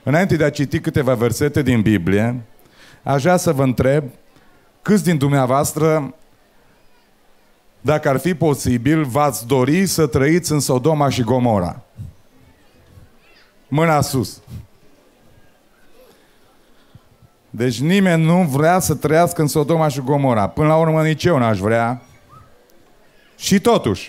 Înainte de a citi câteva versete din Biblie, aș vrea să vă întreb câți din dumneavoastră, dacă ar fi posibil, v-ați dori să trăiți în Sodoma și Gomora? Mâna sus. Deci nimeni nu vrea să trăiască în Sodoma și Gomora. Până la urmă nici eu n-aș vrea. Și totuși,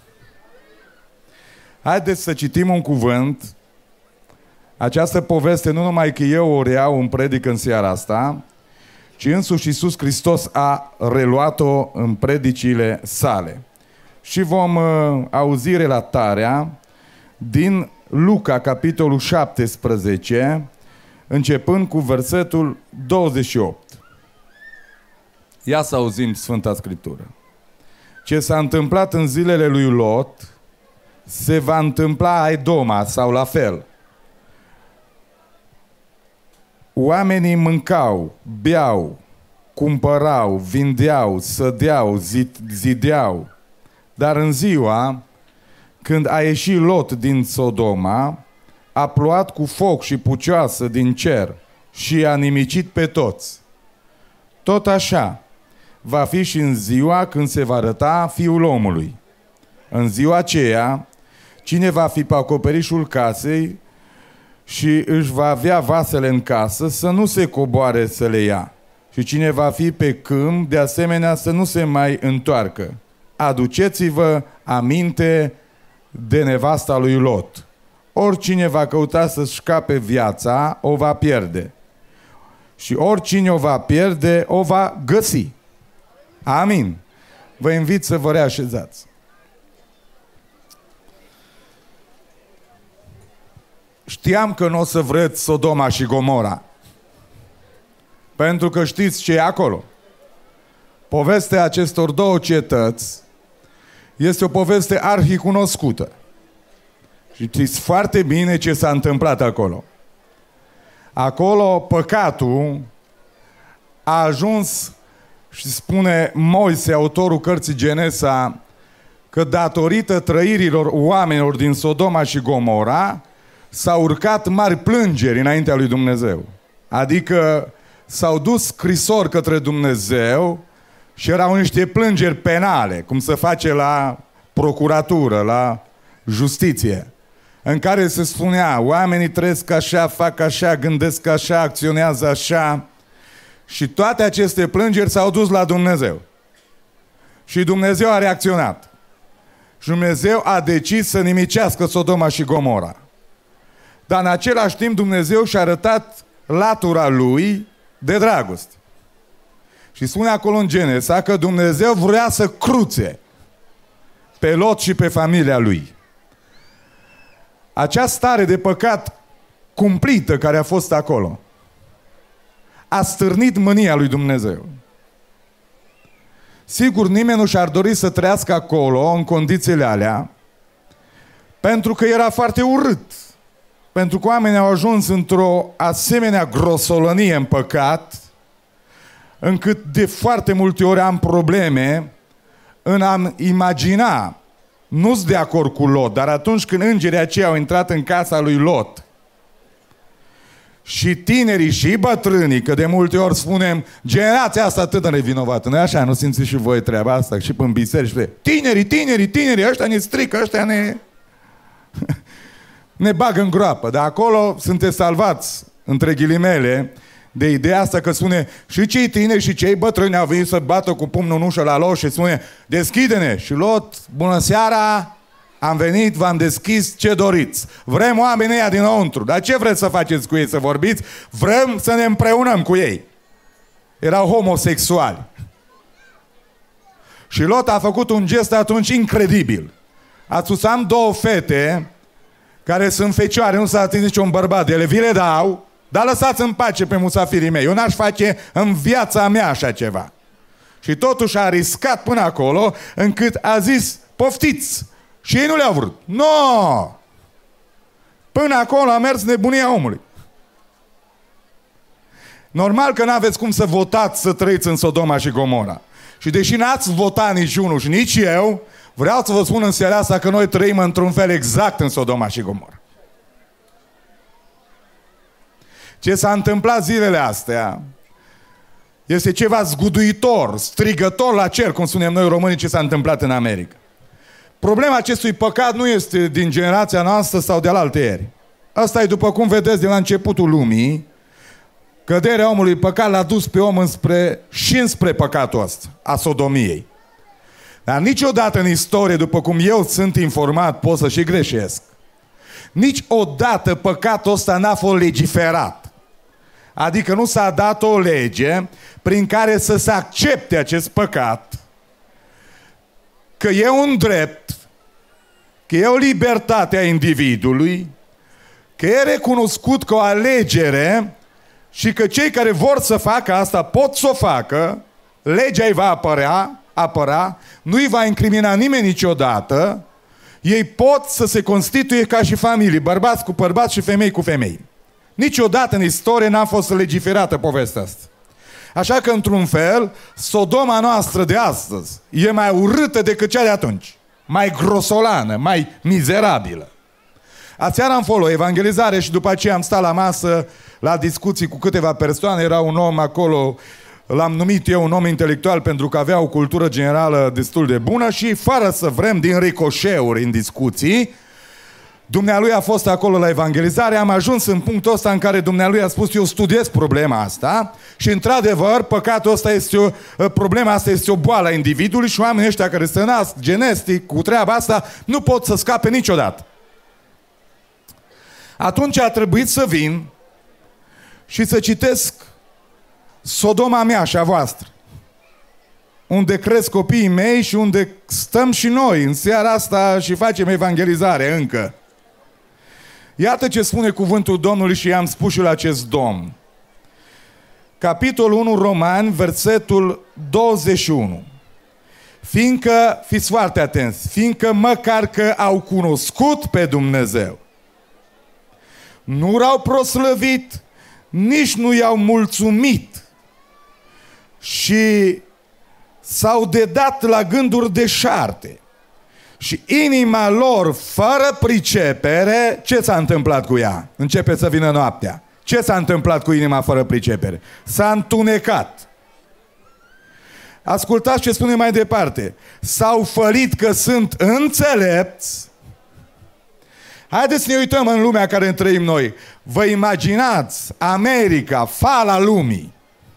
haideți să citim un cuvânt. Această poveste nu numai că eu o reiau în predică în seara asta, ci însuși Iisus Hristos a reluat-o în predicile sale. Și vom auzi relatarea din Luca, capitolul 17, începând cu versetul 28. Ia să auzim Sfânta Scriptură. Ce s-a întâmplat în zilele lui Lot, se va întâmpla a Edoma sau la fel. Oamenii mâncau, beau, cumpărau, vindeau, sădeau, zideau. Dar în ziua când a ieșit Lot din Sodoma, a plouat cu foc și pucioasă din cer și i-a nimicit pe toți. Tot așa va fi și în ziua când se va arăta Fiul omului. În ziua aceea, cine va fi pe acoperișul casei și își va avea vasele în casă, să nu se coboare să le ia. Și cine va fi pe câmp, de asemenea, să nu se mai întoarcă. Aduceți-vă aminte de nevasta lui Lot. Oricine va căuta să-și scape viața, o va pierde. Și oricine o va pierde, o va găsi. Amin. Vă invit să vă reașezați. Știam că nu o să vreți Sodoma și Gomora. Pentru că știți ce e acolo. Povestea acestor două cetăți este o poveste arhicunoscută. Și știți foarte bine ce s-a întâmplat acolo. Acolo păcatul a ajuns, și spune Moise, autorul cărții Genesa, că datorită trăirilor oamenilor din Sodoma și Gomora s-au urcat mari plângeri înaintea lui Dumnezeu. Adică s-au dus scrisori către Dumnezeu și erau niște plângeri penale, cum se face la procuratură, la justiție, în care se spunea, oamenii trăiesc așa, fac așa, gândesc așa, acționează așa. Și toate aceste plângeri s-au dus la Dumnezeu. Și Dumnezeu a reacționat. Și Dumnezeu a decis să nimicească Sodoma și Gomora. Dar în același timp Dumnezeu și-a arătat latura lui de dragoste. Și spune acolo în Genesa că Dumnezeu vrea să cruțe pe Lot și pe familia lui. Acea stare de păcat cumplită care a fost acolo a stârnit mânia lui Dumnezeu. Sigur, nimeni nu și-ar dori să trăiască acolo, în condițiile alea, pentru că era foarte urât. Pentru că oamenii au ajuns într-o asemenea grosolănie în păcat, încât de foarte multe ori am probleme în a imagina, nu-s de acord cu Lot, dar atunci când îngerii aceia au intrat în casa lui Lot, și tinerii și bătrânii, că de multe ori spunem, generația asta atât de nevinovată, nu-i așa? Nu simțiți și voi treaba asta? Și până în biserici, tinerii, ăștia ne strică, ăștia ne bagă în groapă. Dar acolo sunteți salvați, între ghilimele, de ideea asta că spune și cei tineri și cei bătrâni au venit să bată cu pumnul în ușă la Lot și spune, deschide-ne! Și Lot, bună seara! Am venit, v-am deschis, ce doriți. Vrem oamenii ăia dinăuntru. Dar ce vreți să faceți cu ei, să vorbiți? Vrem să ne împreunăm cu ei. Erau homosexuali. Și Lot a făcut un gest atunci incredibil. A spus, am două fete care sunt fecioare, nu s-a atins niciun bărbat de ele, vi le dau, dar lăsați în pace pe musafirii mei. Eu n-aș face în viața mea așa ceva. Și totuși a riscat până acolo, încât a zis, poftiți! Și ei nu le-au vrut. No! Până acolo a mers nebunia omului. Normal că n-aveți cum să votați să trăiți în Sodoma și Gomora. Și deși n-ați votat nici unul și nici eu, vreau să vă spun în seara asta că noi trăim într-un fel exact în Sodoma și Gomora. Ce s-a întâmplat zilele astea este ceva zguduitor, strigător la cer, cum spunem noi românii, ce s-a întâmplat în America. Problema acestui păcat nu este din generația noastră sau de alaltăieri. Asta e, după cum vedeți, de la începutul lumii, căderea omului, păcat l-a dus pe om înspre păcatul ăsta, a sodomiei. Dar niciodată în istorie, după cum eu sunt informat, pot să și greșesc, niciodată păcatul ăsta n-a fost legiferat. Adică nu s-a dat o lege prin care să se accepte acest păcat, că e un drept, că e o libertate a individului, că e recunoscut ca o alegere și că cei care vor să facă asta pot să o facă, legea îi va apăra, nu îi va incrimina nimeni niciodată, ei pot să se constituie ca și familii, bărbați cu bărbați și femei cu femei. Niciodată în istorie n-a fost legiferată povestea asta. Așa că, într-un fel, Sodoma noastră de astăzi e mai urâtă decât cea de atunci. Mai grosolană, mai mizerabilă. Aseară am fost la evangelizare și după aceea am stat la masă la discuții cu câteva persoane. Era un om acolo, l-am numit eu un om intelectual pentru că avea o cultură generală destul de bună și fără să vrem, din ricoșeuri în discuții, dumnealui a fost acolo la evangelizare, am ajuns în punctul ăsta în care dumnealui a spus: eu studiez problema asta și într-adevăr păcatul ăsta este problema asta este o boală a individului și oamenii ăștia care se nasc genetic cu treaba asta nu pot să scape niciodată. Atunci a trebuit să vin și să citesc Sodoma mea și a voastră, unde cresc copiii mei și unde stăm și noi în seara asta și facem evangelizare încă. Iată ce spune cuvântul Domnului și i-am spus și la acest Domn. Capitolul 1 Romani, versetul 21. Fiindcă, fiți foarte atenți, fiindcă măcar că au cunoscut pe Dumnezeu, nu l-au proslăvit, nici nu i-au mulțumit și s-au dedat la gânduri deșarte și inima lor fără pricepere, ce s-a întâmplat cu ea? Începe să vină noaptea. Ce s-a întâmplat cu inima fără pricepere? S-a întunecat. Ascultați ce spune mai departe. S-au fălit că sunt înțelepți. Haideți să ne uităm în lumea care trăim noi. Vă imaginați America, fala lumii,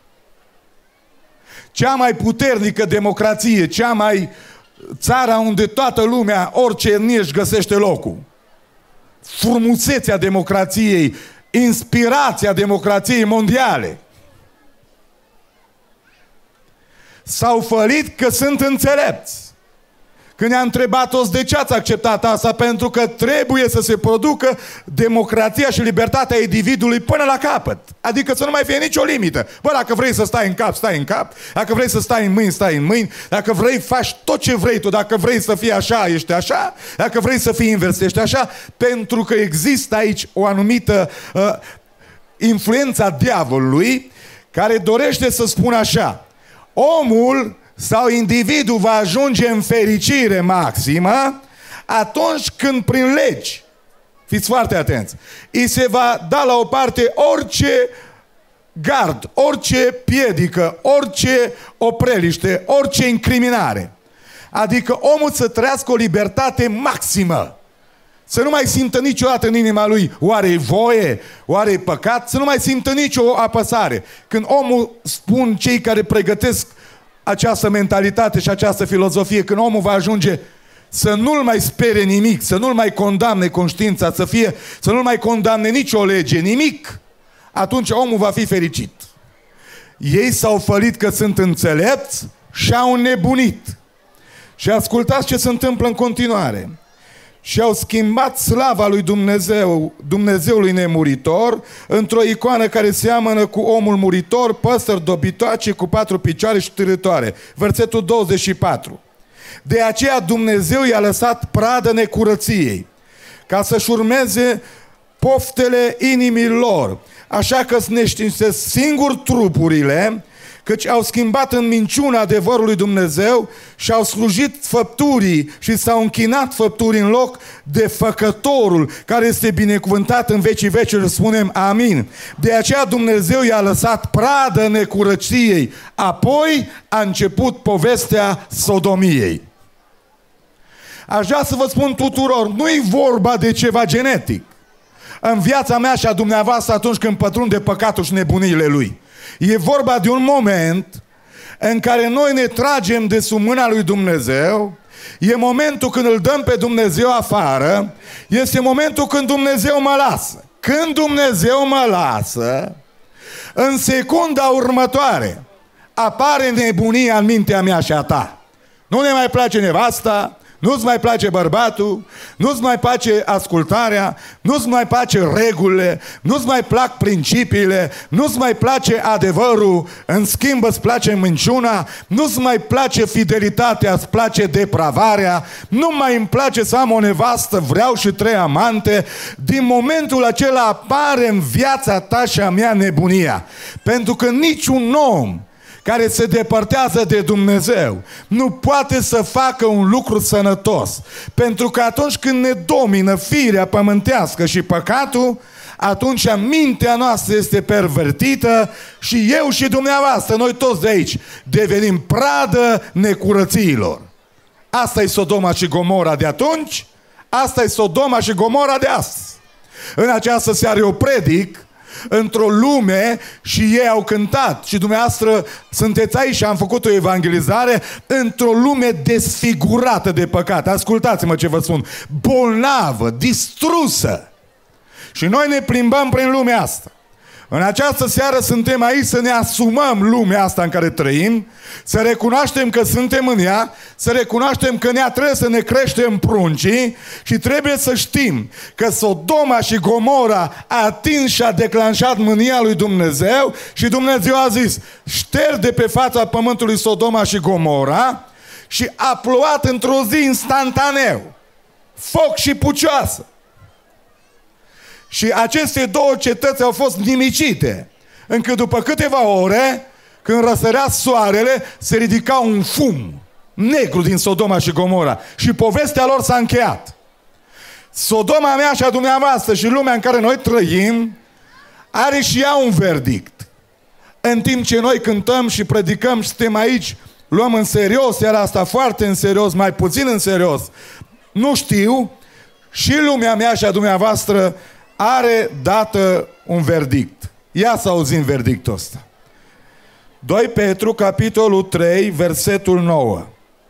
cea mai puternică democrație, țara unde toată lumea, orice etnie își găsește locul. Frumusețea democrației, inspirația democrației mondiale. S-au fălit că sunt înțelepți. Când ne-a întrebat toți de ce ați acceptat asta, pentru că trebuie să se producă democrația și libertatea individului până la capăt. Adică să nu mai fie nicio limită. Bă, dacă vrei să stai în cap, stai în cap. Dacă vrei să stai în mâini, stai în mâini. Dacă vrei, faci tot ce vrei tu. Dacă vrei să fii așa, ești așa. Dacă vrei să fii invers, ești așa. Pentru că există aici o anumită influența diavolului care dorește să spună așa: omul sau individul va ajunge în fericire maximă atunci când prin legi, fiți foarte atenți, îi se va da la o parte orice gard, orice piedică, orice opreliște, orice incriminare. Adică omul să trăiască o libertate maximă. Să nu mai simtă niciodată în inima lui oare-i voie, oare-i păcat, să nu mai simtă nicio apăsare. Când omul, spun cei care pregătesc această mentalitate și această filozofie, când omul va ajunge să nu-l mai spere nimic, să nu-l mai condamne conștiința, să nu-l mai condamne nicio lege, nimic, atunci omul va fi fericit. Ei s-au fălit că sunt înțelepți și au înnebunit. Și ascultați ce se întâmplă în continuare. Și au schimbat slava lui Dumnezeu, Dumnezeului nemuritor, într-o icoană care seamănă cu omul muritor, păsări dobitoace cu 4 picioare și târătoare. Versetul 24. De aceea Dumnezeu i-a lăsat pradă necurăției, ca să-și urmeze poftele inimii lor. Așa că îți neștiinsesc singur trupurile, căci au schimbat în minciuna adevărul lui Dumnezeu și au slujit făpturii și s-au închinat făpturii în loc de Făcătorul, care este binecuvântat în vecii vecilor. Spunem amin. De aceea Dumnezeu i-a lăsat pradă necurăției. Apoi a început povestea sodomiei. Aș vrea să vă spun tuturor, nu-i vorba de ceva genetic în viața mea și a dumneavoastră atunci când pătrunde păcatul și nebuniile lui. E vorba de un moment în care noi ne tragem de sub mâna lui Dumnezeu. E momentul când îl dăm pe Dumnezeu afară. Este momentul când Dumnezeu mă lasă. Când Dumnezeu mă lasă, în secunda următoare apare nebunia în mintea mea și a ta. Nu ne mai place nevasta, nu-ți mai place bărbatul, nu-ți mai place ascultarea, nu-ți mai place regulile, nu-ți mai plac principiile, nu-ți mai place adevărul, în schimb îți place minciuna, nu-ți mai place fidelitatea, îți place depravarea, nu mai îmi place să am o nevastă, vreau și 3 amante. Din momentul acela apare în viața ta și a mea nebunia. Pentru că niciun om care se depărtează de Dumnezeu nu poate să facă un lucru sănătos. Pentru că atunci când ne domină firea pământească și păcatul, atunci mintea noastră este pervertită și eu și dumneavoastră, noi toți de aici, devenim pradă necurățiilor. Asta e Sodoma și Gomora de atunci, asta e Sodoma și Gomora de astăzi. În această seară eu predic într-o lume și ei au cântat și dumneavoastră sunteți aici și am făcut o evangelizare într-o lume desfigurată de păcat. Ascultați-mă ce vă spun. Bolnavă, distrusă. Și noi ne plimbăm prin lumea asta. În această seară suntem aici să ne asumăm lumea asta în care trăim, să recunoaștem că suntem în ea, să recunoaștem că ne trebuie să ne creștem pruncii și trebuie să știm că Sodoma și Gomora a atins și a declanșat mânia lui Dumnezeu și Dumnezeu a zis: șterg de pe fața pământului Sodoma și Gomora, și a plouat într-o zi instantaneu foc și pucioasă. Și aceste 2 cetăți au fost nimicite, încât după câteva ore, când răsărea soarele, se ridica un fum negru din Sodoma și Gomora și povestea lor s-a încheiat. Sodoma mea și a dumneavoastră și lumea în care noi trăim are și ea un verdict. În timp ce noi cântăm și predicăm și suntem aici, luăm în serios, iar asta foarte în serios, mai puțin în serios, nu știu, și lumea mea și a dumneavoastră are dată un verdict. Ia să auzim verdictul ăsta. 2 Petru, capitolul 3, versetul 9.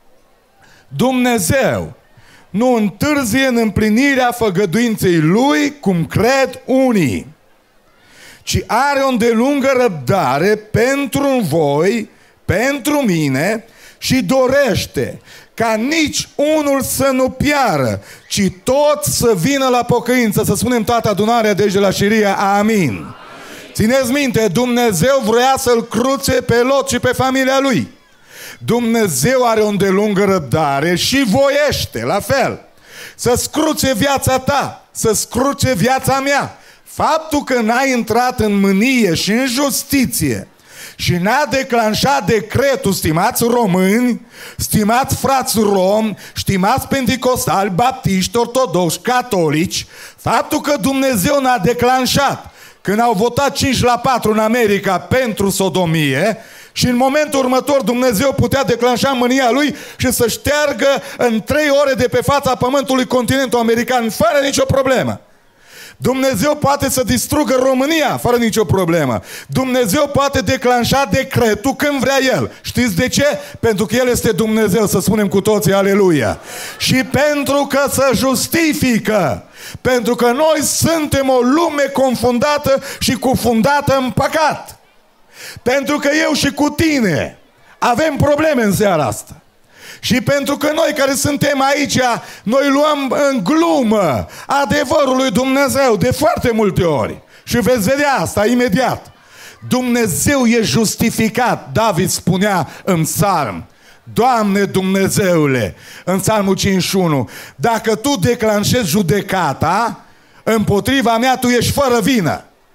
Dumnezeu nu întârzie în împlinirea făgăduinței Lui, cum cred unii, ci are o îndelungă răbdare pentru voi, pentru mine, și dorește ca nici unul să nu piară, ci toți să vină la pocăință. Să spunem toată adunarea de aici de la Șiria, amin. Țineți minte, Dumnezeu vrea să-l cruțe pe Lot și pe familia lui. Dumnezeu are o îndelungă răbdare și voiește, la fel, să scruțe viața ta, să scruțe viața mea. Faptul că n-ai intrat în mânie și în justiție și n-a declanșat decretul, stimați români, stimați frați romi, stimați penticostali, baptiști, ortodoxi, catolici, faptul că Dumnezeu n-a declanșat când au votat 5-4 în America pentru sodomie, și în momentul următor Dumnezeu putea declanșa mânia Lui și să șteargă în 3 ore de pe fața pământului continentul american fără nicio problemă. Dumnezeu poate să distrugă România fără nicio problemă. Dumnezeu poate declanșa decretul când vrea El. Știți de ce? Pentru că El este Dumnezeu, să spunem cu toții aleluia. Și pentru că se justifică. Pentru că noi suntem o lume confundată și cufundată în păcat. Pentru că eu și cu tine avem probleme în seara asta. Și pentru că noi care suntem aici, noi luăm în glumă adevărul lui Dumnezeu de foarte multe ori. Și veți vedea asta imediat. Dumnezeu e justificat. David spunea în psalm: Doamne Dumnezeule, în psalmul 51, dacă Tu declanșezi judecata împotriva mea, Tu ești fără vină.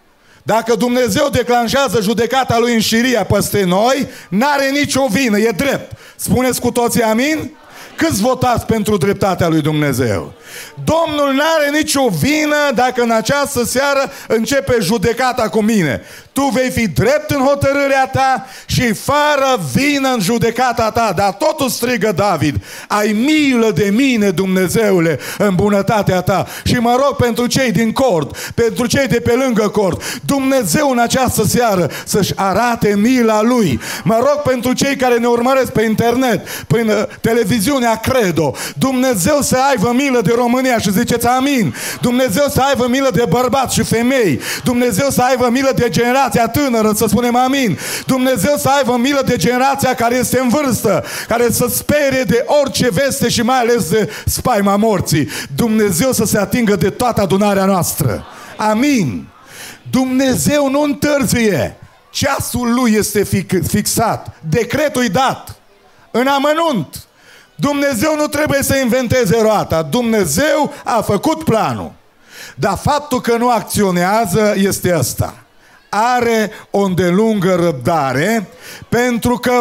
Dacă Dumnezeu declanșează judecata Lui în șiria peste noi, n-are nicio vină, e drept. Spuneți cu toții amin? Câți votați pentru dreptatea lui Dumnezeu? Domnul n-are nicio vină dacă în această seară începe judecata cu mine. Tu vei fi drept în hotărârea ta și fără vină în judecata ta. Dar totul strigă David: ai milă de mine, Dumnezeule, în bunătatea ta. Și mă rog pentru cei din cort, pentru cei de pe lângă cort, Dumnezeu în această seară să-și arate mila Lui. Mă rog pentru cei care ne urmăresc pe internet, prin televiziunea Credo, Dumnezeu să aibă milă de România, și ziceți amin. Dumnezeu să aibă milă de bărbați și femei. Dumnezeu să aibă milă de generația tânără, să spunem amin. Dumnezeu să aibă milă de generația care este în vârstă, care să sperie de orice veste și mai ales de spaima morții. Dumnezeu să se atingă de toată adunarea noastră. Amin. Dumnezeu nu întârzie. Ceasul Lui este fixat. Decretul e dat în amănunt. Dumnezeu nu trebuie să inventeze roata. Dumnezeu a făcut planul. Dar faptul că nu acționează este ăsta: are o îndelungă răbdare, pentru că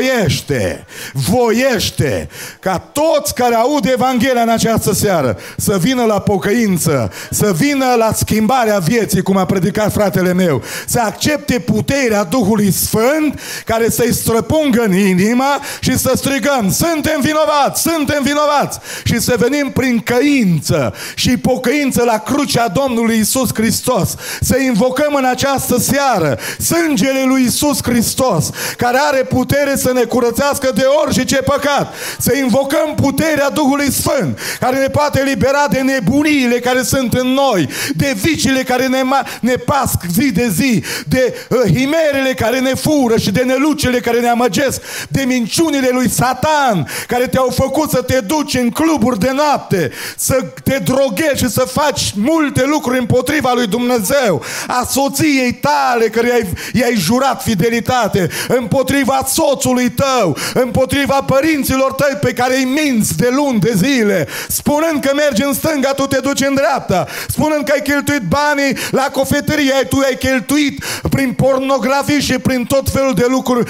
voiește ca toți care aud Evanghelia în această seară să vină la pocăință, să vină la schimbarea vieții, cum a predicat fratele meu, să accepte puterea Duhului Sfânt care să-i străpungă în inima și să strigăm: suntem vinovați, suntem vinovați, și să venim prin căință și pocăință la crucea Domnului Iisus Hristos, să invocăm în această seară sângele lui Iisus Hristos, care are putere să ne curățească de orice păcat. Să invocăm puterea Duhului Sfânt, care ne poate libera de nebuniile care sunt în noi, de viciile care ne pasc zi de zi, de himerele care ne fură și de nelucele care ne amăgesc, de minciunile lui Satan care te-au făcut să te duci în cluburi de noapte, să te droghezi și să faci multe lucruri împotriva lui Dumnezeu, a soției tale care i-ai jurat fidelitate, împotriva soțului tău, împotriva părinților tăi pe care îi minți de luni de zile, spunând că mergi în stânga, tu te duci în dreapta, spunând că ai cheltuit banii la cofetărie, tu ai cheltuit prin pornografie și prin tot felul de lucruri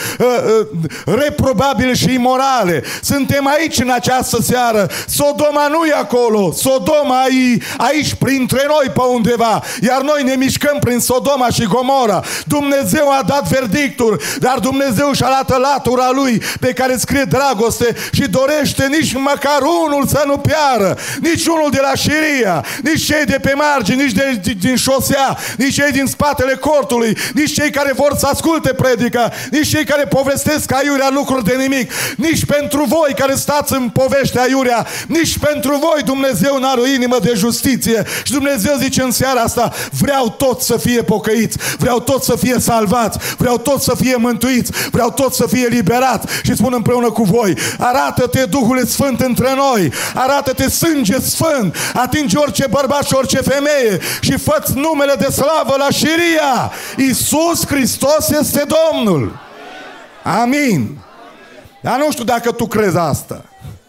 reprobabile și imorale. Suntem aici în această seară. Sodoma nu e acolo, Sodoma e aici printre noi pe undeva, iar noi ne mișcăm prin Sodoma și Gomora. Dumnezeu a dat verdictul, dar Dumnezeu își arată latura Lui pe care scrie dragoste și dorește nici măcar unul să nu piară, nici unul de la șiria, nici cei de pe margini, nici din șosea, nici cei din spatele cortului, nici cei care vor să asculte predica, nici cei care povestesc aiurea lucruri de nimic, nici pentru voi care stați în povești aiurea, nici pentru voi Dumnezeu n-are o inimă de justiție. Și Dumnezeu zice în seara asta: vreau toți să fie pocăiți, vreau toți să fie salvați, vreau toți să fie mântuiți, vreau toți să fie liberați. Și spun împreună cu voi: arată-te Duhul Sfânt între noi, arată-te sânge sfânt, atingi orice bărbat și orice femeie și fă-ți numele de slavă la șiria. Iisus Hristos este Domnul. Amin. Dar nu știu dacă tu crezi asta.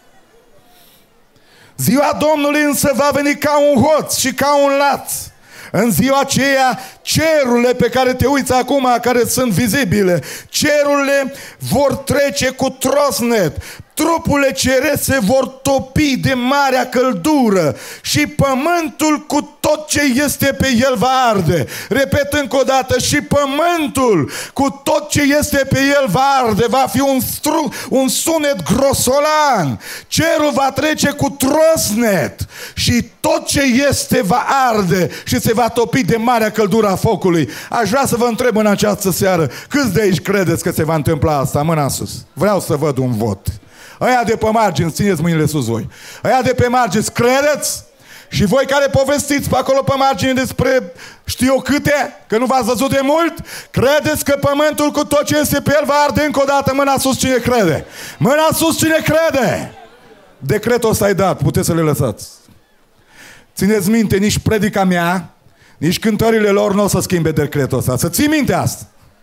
Ziua Domnului însă va veni ca un hoț și ca un laț. În ziua aceea, cerurile pe care te uiți acum, care sunt vizibile, cerurile vor trece cu trosnet, trupurile cerese se vor topi de marea căldură și pământul cu tot ce este pe el va arde. Repet încă o dată: și pământul cu tot ce este pe el va arde. Va fi un sunet grosolan. Cerul va trece cu trosnet și tot ce este va arde și se va topi de marea căldură a focului. Aș vrea să vă întreb în această seară: câți de aici credeți că se va întâmpla asta? Mâna sus. Vreau să văd un vot. Aia de pe margini, țineți mâinile sus voi. Aia de pe margini, credeți? Și voi care povestiți pe acolo pe margini despre știu eu câte, că nu v-ați văzut de mult, credeți că pământul cu tot ce este pe el va arde? Încă o dată, mâna sus cine crede. Mâna sus cine crede. Decretul ăsta e dat, puteți să le lăsați. Țineți minte, nici predica mea, nici cântările lor nu o să schimbe decretul ăsta. Să ții minte asta.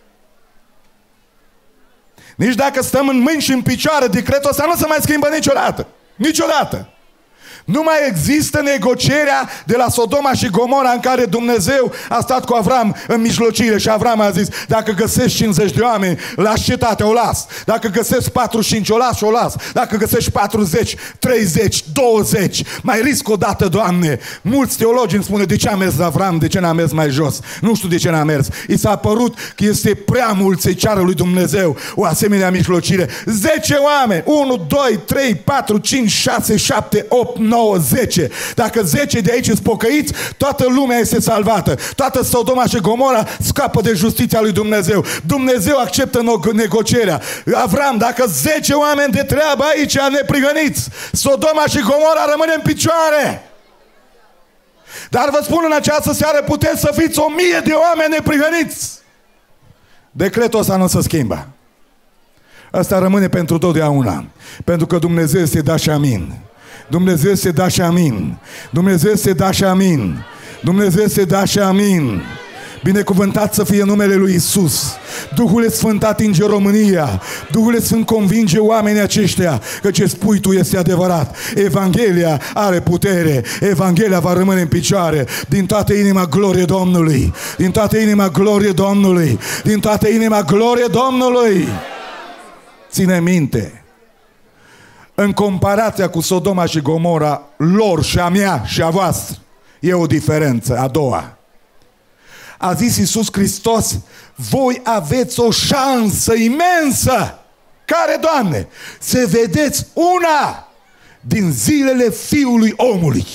Nici dacă stăm în mâini și în picioare, decretul ăsta nu se mai schimbă niciodată. Niciodată. Nu mai există negocierea de la Sodoma și Gomora în care Dumnezeu a stat cu Avram în mijlocire și Avram a zis: dacă găsești 50 de oameni, lași cetatea, o las. Dacă găsești 45, o las și o las. Dacă găsești 40, 30, 20, mai risc o dată, Doamne. Mulți teologi îmi spune: de ce a mers Avram, de ce n-a mers mai jos? Nu știu de ce n-a mers. I s-a părut că este prea mult să-i ceară lui Dumnezeu o asemenea mijlocire. 10 oameni, 1, 2, 3, 4, 5, 6, 7, 8, 9, 10. Dacă 10 de aici sunt pocăiți, toată lumea este salvată. Toată Sodoma și Gomora scapă de justiția lui Dumnezeu. Dumnezeu acceptă negocierea. Avram, dacă 10 oameni de treabă aici neprihăniți, Sodoma și Gomora rămâne în picioare. Dar vă spun, în această seară puteți să fiți 1000 de oameni neprihăniți. Decretul ăsta nu se schimbă. Asta rămâne pentru totdeauna. Pentru că Dumnezeu este da și amin. Dumnezeu este da și amin. Dumnezeu este da și amin. Dumnezeu este da și amin. Binecuvântat să fie numele lui Isus. Duhul Sfânt atinge România. Duhul Sfânt convinge oamenii aceștia că ce spui tu este adevărat. Evanghelia are putere. Evanghelia va rămâne în picioare. Din toată inima, glorie Domnului. Din toată inima, glorie Domnului. Din toată inima, glorie Domnului. Ține minte, în comparația cu Sodoma și Gomora, lor și a mea și a voastră, e o diferență, a doua. A zis Iisus Hristos: voi aveți o șansă imensă. Care, Doamne? Să vedeți una din zilele Fiului Omului.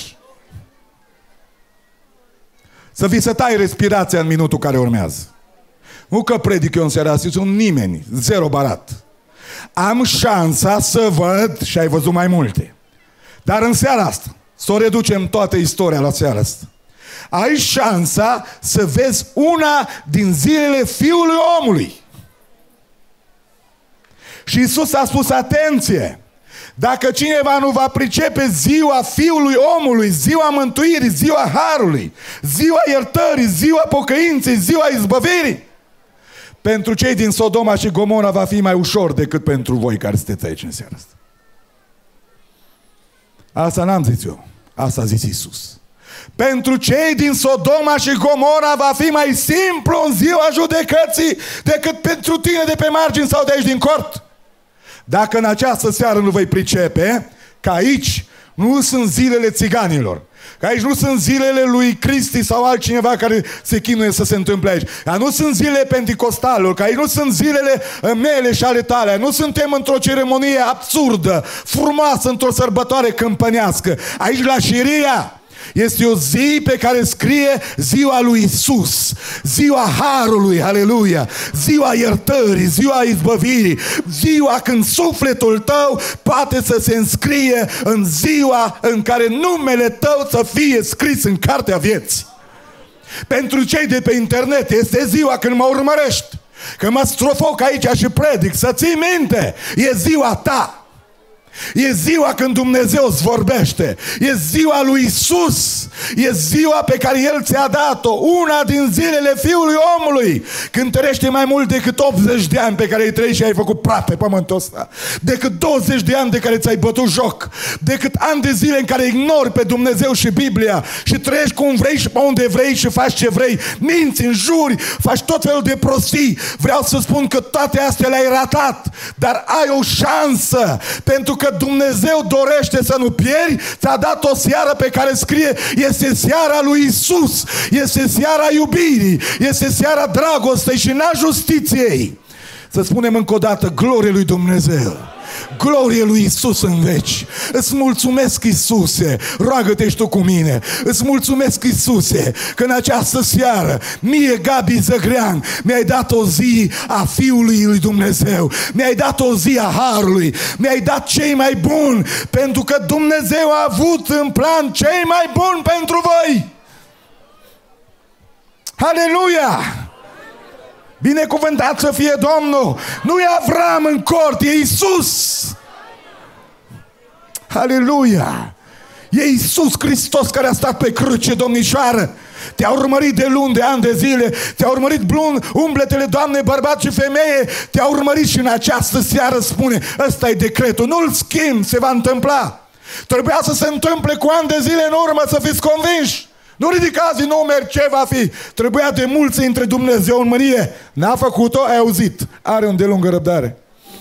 Să vi se tai respirația în minutul care urmează. Nu că predic eu în seara asta, sunt nimeni, zero barat. Am șansa să văd, și ai văzut mai multe, dar în seara asta, să o reducem toată istoria la seara asta, ai șansa să vezi una din zilele Fiului Omului. Și Iisus a spus: atenție! Dacă cineva nu va pricepe ziua Fiului Omului, ziua mântuirii, ziua Harului, ziua iertării, ziua pocăinței, ziua izbăvirii, pentru cei din Sodoma și Gomora va fi mai ușor decât pentru voi care sunteți aici în seara asta. Asta n-am zis eu. Asta a zis Iisus. Pentru cei din Sodoma și Gomora va fi mai simplu în ziua judecății decât pentru tine de pe margini sau de aici din cort. Dacă în această seară nu vei pricepe că aici nu sunt zilele țiganilor, că aici nu sunt zilele lui Cristi sau altcineva care se chinuie să se întâmple aici, că nu sunt zilele penticostalilor, că aici nu sunt zilele mele și ale tale, nu suntem într-o ceremonie absurdă, frumoasă, într-o sărbătoare câmpănească. Aici la Șiria este o zi pe care scrie ziua lui Isus, ziua Harului, aleluia, ziua iertării, ziua izbăvirii, ziua când sufletul tău poate să se înscrie în ziua în care numele tău să fie scris în cartea vieții. Pentru cei de pe internet este ziua când mă urmărești, că mă strofoc aici și predic, să ții minte, e ziua ta. E ziua când Dumnezeu îți vorbește. E ziua lui Isus. E ziua pe care El ți-a dat-o. Una din zilele Fiului Omului. Cântărește mai mult decât 80 de ani pe care ai trăit și ai făcut praf pe pământul ăsta. Decât 20 de ani de care ți-ai bătut joc. Decât ani de zile în care ignori pe Dumnezeu și Biblia și trăiești cum vrei și pe unde vrei și faci ce vrei. Minți, înjuri, faci tot felul de prostii. Vreau să spun că toate astea le-ai ratat. Dar ai o șansă, pentru că Dumnezeu dorește să nu pieri. Ți-a dat o seară pe care scrie: este seara lui Isus, este seara iubirii, este seara dragostei și n-a justiției. Să spunem încă o dată: glorie lui Dumnezeu, glorie lui Isus în veci. Îți mulțumesc, Iisuse, roagă-te și tu cu mine. Îți mulțumesc, Iisuse, că în această seară mie, Gabi Zăgrean, mi-ai dat o zi a Fiului lui Dumnezeu, mi-ai dat o zi a Harului, mi-ai dat cei mai buni, pentru că Dumnezeu a avut în plan cei mai buni pentru voi. Aleluia! Binecuvântat să fie Domnul! Nu e Avram în cort, e Iisus! Aleluia! E Iisus Hristos care a stat pe cruce, domnișoară! Te-a urmărit de luni, de ani de zile, te-a urmărit umbletele, Doamne, bărbat și femeie, te-a urmărit și în această seară spune: ăsta e decretul, nu-l schimb, se va întâmpla. Trebuia să se întâmple cu ani de zile în urmă, să fiți convinși. Nu ridicați din nou ce va fi. Trebuia de mult să intre Dumnezeu în mânie. N-a făcut-o, ai auzit. Are un de lungă răbdare.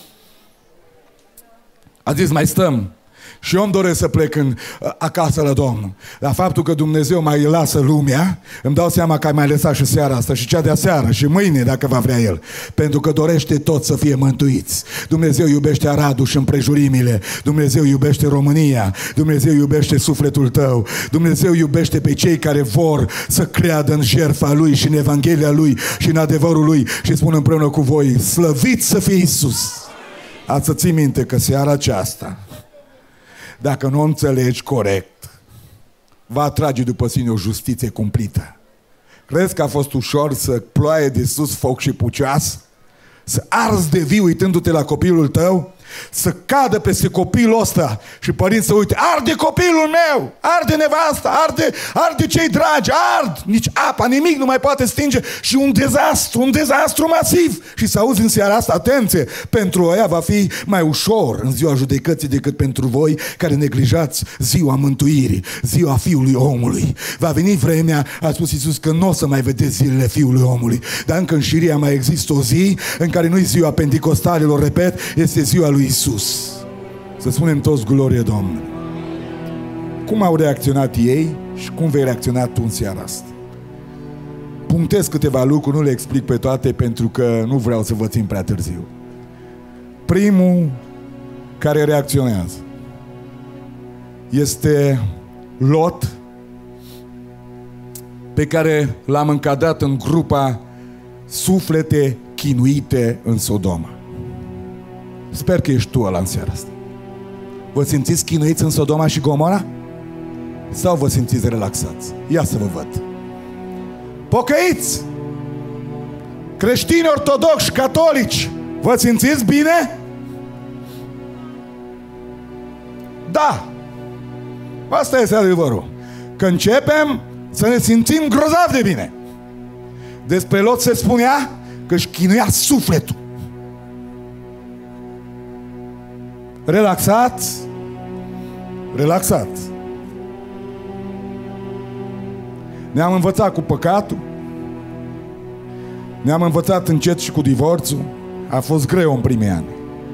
A zis, mai stăm. Și eu îmi doresc să plec acasă la Domnul. La faptul că Dumnezeu mai lasă lumea, îmi dau seama că ai mai lăsat și seara asta și cea de aseară și mâine, dacă va vrea El. Pentru că dorește tot să fie mântuiți. Dumnezeu iubește Aradul și împrejurimile. Dumnezeu iubește România. Dumnezeu iubește sufletul tău. Dumnezeu iubește pe cei care vor să creadă în jertfa Lui și în Evanghelia Lui și în adevărul Lui. Și spun împreună cu voi, slăvit să fie Iisus. Ați să ții minte că seara aceasta, dacă nu o înțelegi corect, va atrage după sine o justiție cumplită. Crezi că a fost ușor să ploaie de sus foc și pucioasă? Să arzi de viu uitându-te la copilul tău? Să cadă peste copilul ăsta și părinți să uite, arde copilul meu, arde nevasta, arde cei dragi, ard, nici apa, nimic nu mai poate stinge și un dezastru masiv. Și să auzi în seara asta, atenție, pentru ăia va fi mai ușor în ziua judecății decât pentru voi care neglijați ziua mântuirii, ziua Fiului Omului. Va veni vremea, a spus Iisus, că nu o să mai vedeți zilele Fiului Omului, dar încă în Șiria mai există o zi în care nu-i ziua Pentecostalilor, repet, este ziua lui Iisus. Să spunem toți glorie Domnului. Cum au reacționat ei și cum vei reacționa tu în seara asta? Punctez câteva lucruri, nu le explic pe toate pentru că nu vreau să vă țin prea târziu. Primul care reacționează este Lot, pe care l-am încadrat în grupa suflete chinuite în Sodoma. Sper că ești tu ăla în seara asta. Vă simțiți chinuiți în Sodoma și Gomora? Sau vă simțiți relaxați? Ia să vă văd. Pocăiți! Creștini ortodoxi, catolici, vă simțiți bine? Da! Asta este adevărul. Că începem să ne simțim grozav de bine. Despre Lot se spunea că își chinuia sufletul. Relaxați, relaxați. Ne-am învățat cu păcatul, ne-am învățat încet și cu divorțul. A fost greu în primii ani.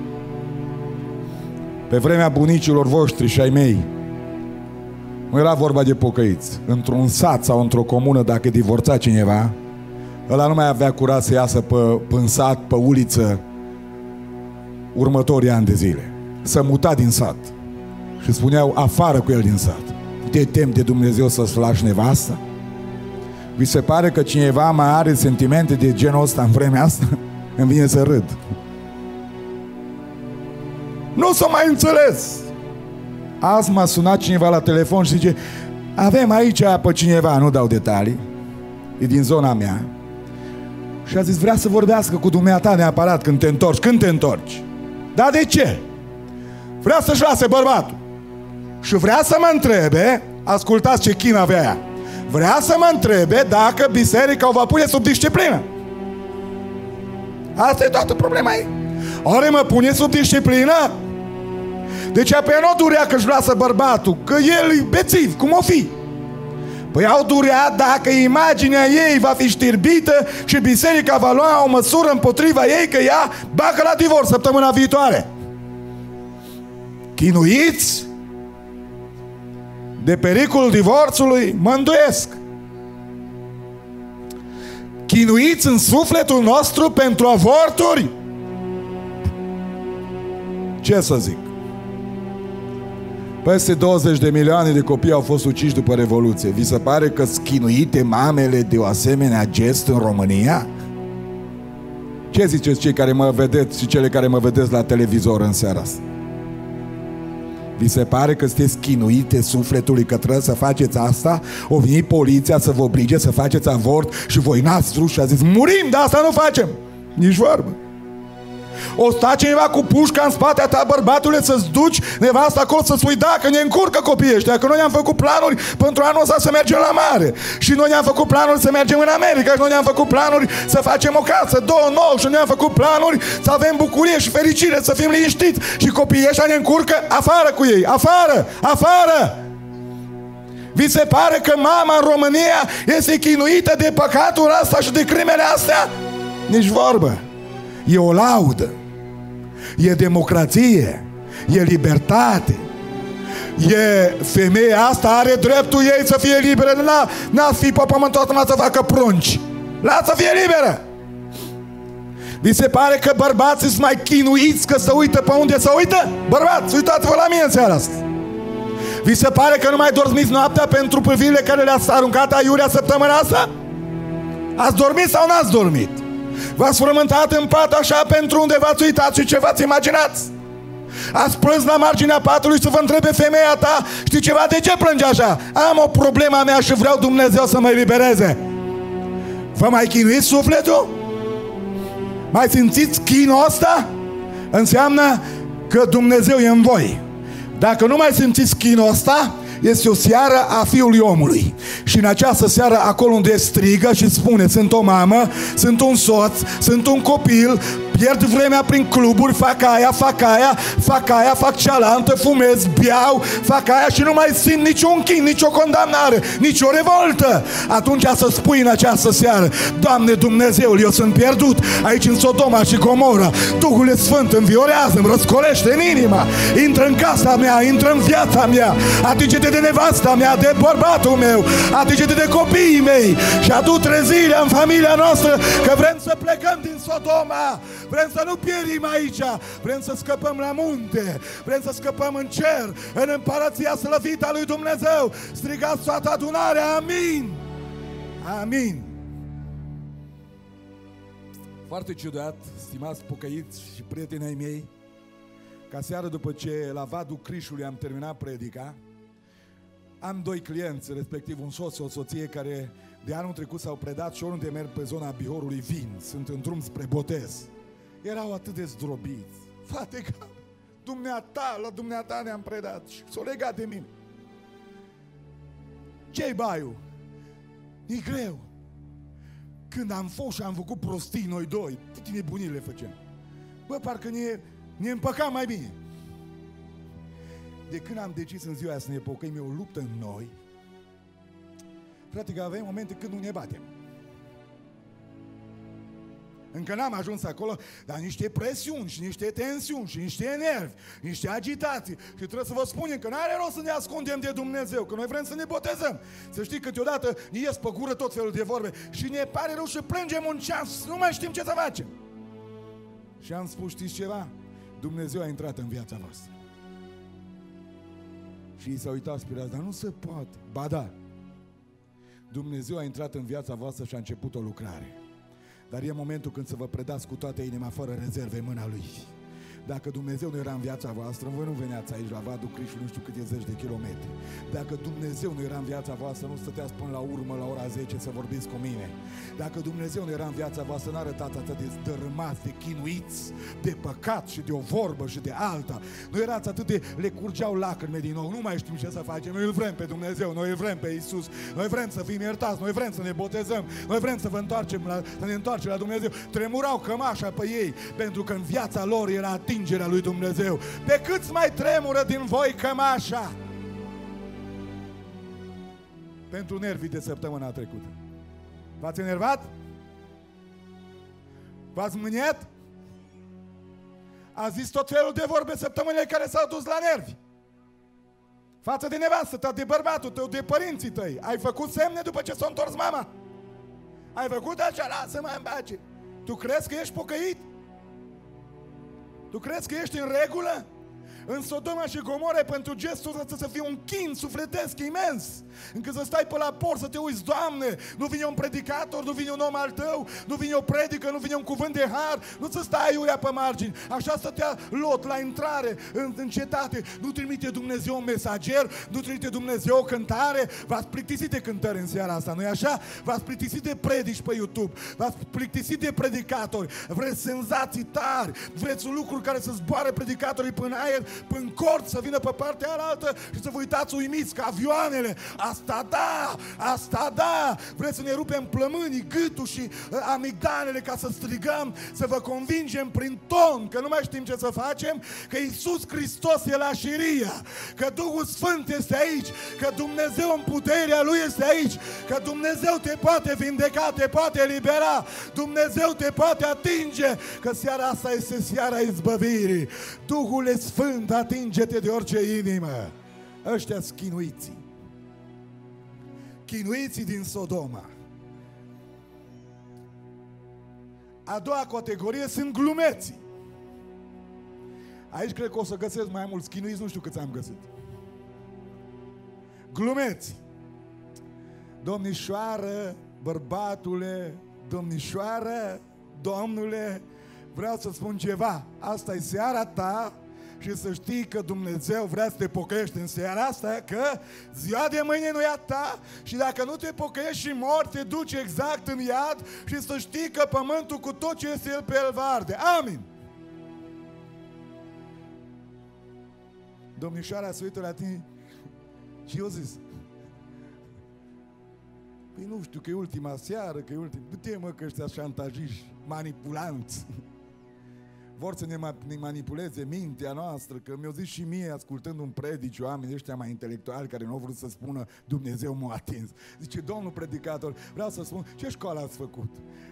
Pe vremea bunicilor voștri și ai mei, nu era vorba de pocăiți. Într-un sat sau într-o comună, dacă divorța cineva, ăla nu mai avea curaj să iasă în sat, pe uliță, următorii ani de zile. Să muta din sat. Și spuneau, afară cu el din sat. Te temi de Dumnezeu să-ți lași nevasta? Vi se pare că cineva mai are sentimente de genul ăsta în vremea asta? Îmi vine să râd. Nu s-a mai înțeles. Azi m-a sunat cineva la telefon și zice, avem aici pe cineva, nu dau detalii, e din zona mea, și a zis, vrea să vorbească cu dumneata neapărat când te întorci. Când te întorci? Dar de ce? Vrea să-și lase bărbatul. Și vrea să mă întrebe, ascultați ce chin avea ea, vrea să mă întrebe dacă biserica o va pune sub disciplină. Asta e toată problema ei. Ori mă pune sub disciplină? Deci apoi nu durea că își lasă bărbatul, că el e bețiv, cum o fi. Păi au durea dacă imaginea ei va fi știrbită și biserica va lua o măsură împotriva ei, că ea bagă la divorț săptămâna viitoare. Chinuiți de pericolul divorțului, mă îndoiesc. Chinuiți în sufletul nostru pentru avorturi? Ce să zic? Peste 20 de milioane de copii au fost uciși după Revoluție. Vi se pare că schinuite mamele de o asemenea gest în România? Ce ziceți cei care mă vedeți și cele care mă vedeți la televizor în seara asta? Vi se pare că sunteți chinuite sufletului că trebuie să faceți asta? O venit poliția să vă oblige să faceți avort și voi n-ați vrut și a zis, murim, dar asta nu facem. Nici vorbă. O sta cineva cu pușca în spatea ta, bărbatule, să-ți duci nevasta acolo să spui da, că ne încurcă copiii ăștia, că noi ne-am făcut planuri pentru anul ăsta să mergem la mare. Și noi ne-am făcut planuri să mergem în America, și noi ne-am făcut planuri să facem o casă, 2 nouă, și noi ne-am făcut planuri să avem bucurie și fericire, să fim liniștiți. Și copiii ăștia ne încurcă, afară cu ei, afară, afară! Vi se pare că mama în România este chinuită de păcatul ăsta și de crimele astea? Nici vorbă. E o laudă. E democrație. E libertate. E femeia asta are dreptul ei să fie liberă. N-a fi pe pământul ăsta să facă prunci. Lasă să fie liberă. Vi se pare că bărbații sunt mai chinuiți că să uită pe unde să uită? Bărbați, uitați-vă la mine în seara asta. Vi se pare că nu mai dormiți noaptea pentru privirile care le-ați aruncat aiurea săptămâna asta? Ați dormit sau n-ați dormit? V-ați frământat în pat așa pentru unde v-ați uitat și ce v-ați imaginat? Ați plâns la marginea patului să vă întrebe femeia ta, știi ceva, de ce plângi așa? Am o problemă a mea și vreau Dumnezeu să mă elibereze. Vă mai chinuiți sufletul? Mai simțiți chinul ăsta? Înseamnă că Dumnezeu e în voi. Dacă nu mai simțiți chinul ăsta, este o seară a Fiului Omului. Și în această seară, acolo unde strigă și spune, sunt o mamă, sunt un soț, sunt un copil, pierd vremea prin cluburi, fac aia, fac aia, fac aia, fac cealaltă, fumez, beau, fac aia și nu mai simt niciun chin, nicio condamnare, nicio revoltă. Atunci să spui în această seară, Doamne Dumnezeul, eu sunt pierdut aici în Sodoma și Gomora. Duhul Sfânt înviorează, îmi răscolește în inima, intră în casa mea, intră în viața mea, atinge-te de nevasta mea, de bărbatul meu, atinge-te de copiii mei și adu trezirea în familia noastră, că vrem să plecăm din Sodoma. Vrem să nu pierim aici, vrem să scăpăm la munte, vrem să scăpăm în cer, în împărăția slăvită a lui Dumnezeu. Strigați toată adunarea, amin! Amin! Foarte ciudat, stimați pocăiți și prietenii mei, ca seară după ce la Vadul Crișului am terminat predica, am 2 clienți, respectiv un soț și o soție, care de anul trecut s-au predat și oriunde merg pe zona Bihorului vin, sunt în drum spre botez. Erau atât de zdrobiți. Frate, că la dumneata ne-am predat și s-o legat de mine. Ce-i baiul? E greu. Când am fost și am făcut prostii noi doi, toate nebunile le făceam. Bă, parcă ne împăcam mai bine. De când am decis în ziua aia să ne pocăim, e o luptă în noi. Frate, că avem momente când nu ne batem. Încă n-am ajuns acolo, dar niște presiuni și niște tensiuni și niște nervi, niște agitații. Și trebuie să vă spunem că n-are rost să ne ascundem de Dumnezeu, că noi vrem să ne botezăm. Să știi, câteodată ne ies pe gură tot felul de vorbe și ne pare rău și plângem un ceas, nu mai știm ce să facem. Și am spus, știți ceva? Dumnezeu a intrat în viața voastră. Și i s-a uitat spirați, dar nu se poate. Ba da, Dumnezeu a intrat în viața voastră și a început o lucrare. Dar e momentul când să vă predați cu toată inima, fără rezerve, în mâna Lui. Dacă Dumnezeu nu era în viața voastră, voi nu veneați aici la Vadul Crișului, nu știu câte zeci de kilometri. Dacă Dumnezeu nu era în viața voastră, nu stăteați până la urmă, la ora 10, să vorbiți cu mine. Dacă Dumnezeu nu era în viața voastră, nu arătați atât de dărâmați, de chinuiți, de păcat și de o vorbă și de alta. Nu erați atât de le curgeau lacrime din nou. Nu mai știm ce să facem. Noi îl vrem pe Dumnezeu, noi îl vrem pe Iisus, noi vrem să fim iertați, noi vrem să ne botezăm, noi vrem să ne întoarcem la Dumnezeu. Tremurau cămașa pe ei, pentru că în viața lor era atingerea lui Dumnezeu. Pe câți mai tremură din voi cămașa? Pentru nervii de săptămâna trecută. V-ați enervat? V-ați mâniat? Ați zis tot felul de vorbe săptămânile care s-au dus la nervi. Față de nevastă ta, de bărbatul tău, de părinții tăi. Ai făcut semne după ce s-a întors mama? Ai făcut așa? Lasă-mă în pace. Tu crezi că ești pocăit? Tu crezi că ești în regulă? În Sodoma și Gomora pentru gestul ăsta să fie un chin sufletesc imens, încât să stai pe la port să te uiți, Doamne, nu vine un predicator, nu vine un om al Tău, nu vine o predică, nu vine un cuvânt de har, nu să stai aiurea pe margini. Așa stătea Lot la intrare în cetate. Nu trimite Dumnezeu un mesager, nu trimite Dumnezeu o cântare. V-ați plictisit de cântări în seara asta, nu-i așa? V-ați plictisit de predici pe YouTube, v-ați plictisit de predicatori, vreți senzații tari, vreți lucruri care să zboare predicatorii până aer, până cort, să vină pe partea alaltă și să vă uitați uimiți ca avioanele. Asta da! Vreți să ne rupem plămânii, gâtul și amigdalele ca să strigăm, să vă convingem prin ton că nu mai știm ce să facem, că Iisus Hristos e la șiria, că Duhul Sfânt este aici, că Dumnezeu în puterea Lui este aici, că Dumnezeu te poate vindeca, te poate elibera, Dumnezeu te poate atinge, că seara asta este seara izbăvirii. Duhul Sfânt, atinge-te de orice inimă. Ăștia-s chinuiții. Chinuiții din Sodoma. A doua categorie sunt glumeții. Aici cred că o să găsesc mai mulți chinuiți, nu știu câți am găsit. Glumeți. Domnișoară, bărbatule, domnișoară, domnule, vreau să spun ceva. Asta e seara ta și să știi că Dumnezeu vrea să te pocăiești în seara asta, că ziua de mâine nu e a ta și dacă nu te pocăiești și mori, te duci exact în iad și să știi că pământul cu tot ce este el pe el va arde. Amin. Domnișoara se uită la tine și eu zis: păi nu știu, că e ultima seară, că e ultima... Du-te, mă, că ăștia șantajiști, manipulanți. Vor să ne manipuleze mintea noastră, că mi-au zis și mie, ascultând un predici, oamenii ăștia mai intelectuali care nu au vrut să spună Dumnezeu m-a atins. Zice: domnul predicator, vreau să spun, ce școală ați făcut?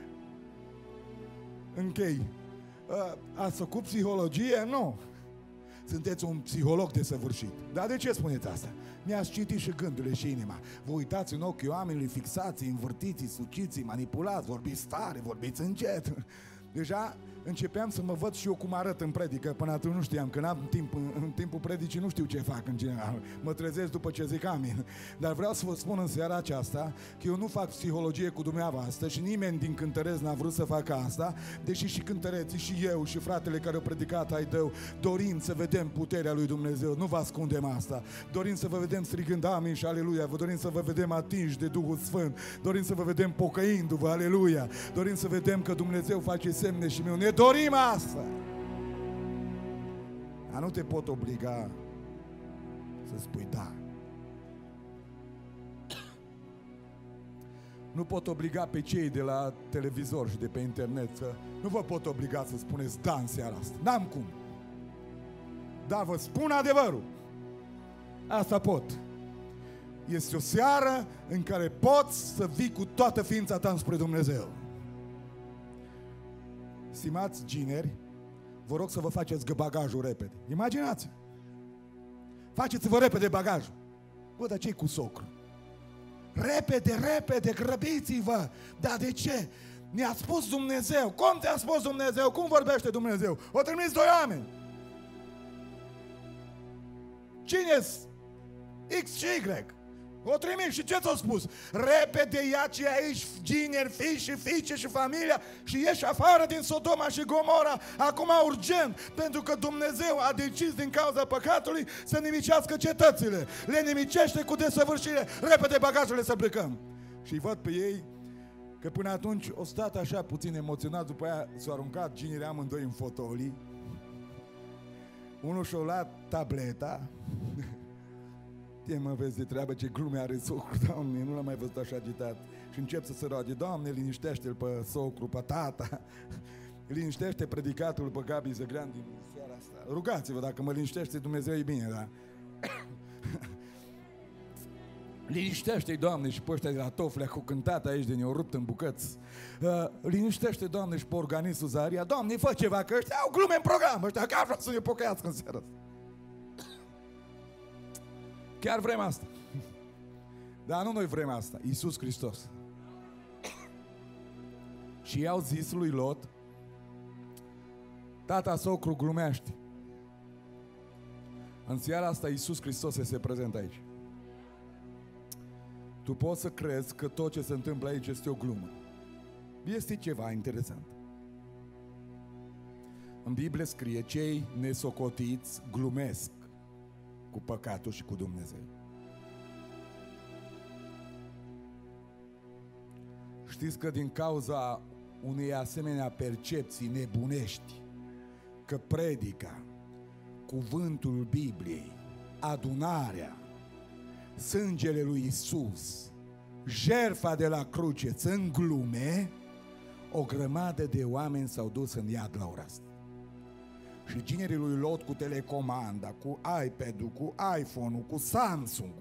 Închei. Ați făcut psihologie? Nu. Sunteți un psiholog desăvârșit. Dar de ce spuneți asta? Mi-ați citit și gândurile și inima. Vă uitați în ochii oamenilor, fixați, învârtiți, suciți, manipulați, vorbiți tare, vorbiți încet. Deja începeam să mă văd și eu cum arăt în predică. Până atunci nu știam, că n-am timp, în timpul predicii nu știu ce fac în general. Mă trezesc după ce zic amin. Dar vreau să vă spun în seara aceasta că eu nu fac psihologie cu dumneavoastră și nimeni din cântăreți n-a vrut să facă asta, deși și cântăreții, și eu, și fratele care au predicat ai tău dorim să vedem puterea lui Dumnezeu. Nu vă ascundem asta. Dorim să vă vedem strigând amin și aleluia. Vă dorim să vă vedem atinși de Duhul Sfânt. Dorim să vă vedem pocăindu-vă, aleluia. Dorim să vedem că Dumnezeu face semne și minuni. Ne dorim asta. Dar nu te pot obliga să spui da. Nu pot obliga pe cei de la televizor și de pe internet nu vă pot obliga să spuneți da în seara asta. N-am cum. Dar vă spun adevărul. Asta pot. Este o seară în care poți să vii cu toată ființa ta spre Dumnezeu. Stimați gineri, vă rog să vă faceți bagajul repede. Imaginați! Faceți-vă repede bagajul. Bă, dar ce-i cu socru? Repede, repede, grăbiți-vă! Dar de ce? Ne-a spus Dumnezeu. Cum te-a spus Dumnezeu? Cum vorbește Dumnezeu? O trimis doi oameni. Cine-s? X și Y. O trimis și ce ți-a spus? Repede ia-ți aici gineri, fii și fiice și familia și ieși afară din Sodoma și Gomora acum urgent, pentru că Dumnezeu a decis din cauza păcatului să nimicească cetățile. Le nimicește cu desăvârșire. Repede bagajele să plecăm. Și văd pe ei că până atunci o stat așa puțin emoționat, după aia s-au aruncat ginerii amândoi în fotolii. Unul și-a luat tableta. Mă vezi de treabă, ce glume are socru, Doamne, nu l-am mai văzut așa agitat. Și încep să se roage: Doamne, liniștește-l pe socru, pe tata, liniștește predicatul pe Gabi Zăgrean din seara asta. Rugați-vă, dacă mă liniștește Dumnezeu e bine, da? Liniștește-i, Doamne, și pe ăștia de la Toflea cu cântat aici de ne-au rupt în bucăți. Liniștește, Doamne, și pe organistul Zaharia. Doamne, fă ceva, că ăștia au glume în program, ăștia chiar vreau să ne pocăiască în seara asta. Chiar vrem asta. Dar nu noi vrem asta, Iisus Hristos. Și i-au zis lui Lot: tata socru glumește. În seara asta Iisus Hristos este prezent aici. Tu poți să crezi că tot ce se întâmplă aici este o glumă. Este ceva interesant. În Biblie scrie: cei nesocotiți glumesc cu păcatul și cu Dumnezeu. Știți că din cauza unei asemenea percepții nebunești că predica, cuvântul Bibliei, adunarea, sângele lui Iisus, jertfa de la cruce sunt glume, o grămadă de oameni s-au dus în iad la ora asta. Și ginerii lui Lot cu telecomanda, cu iPad-ul, cu iPhone-ul, cu Samsung-ul,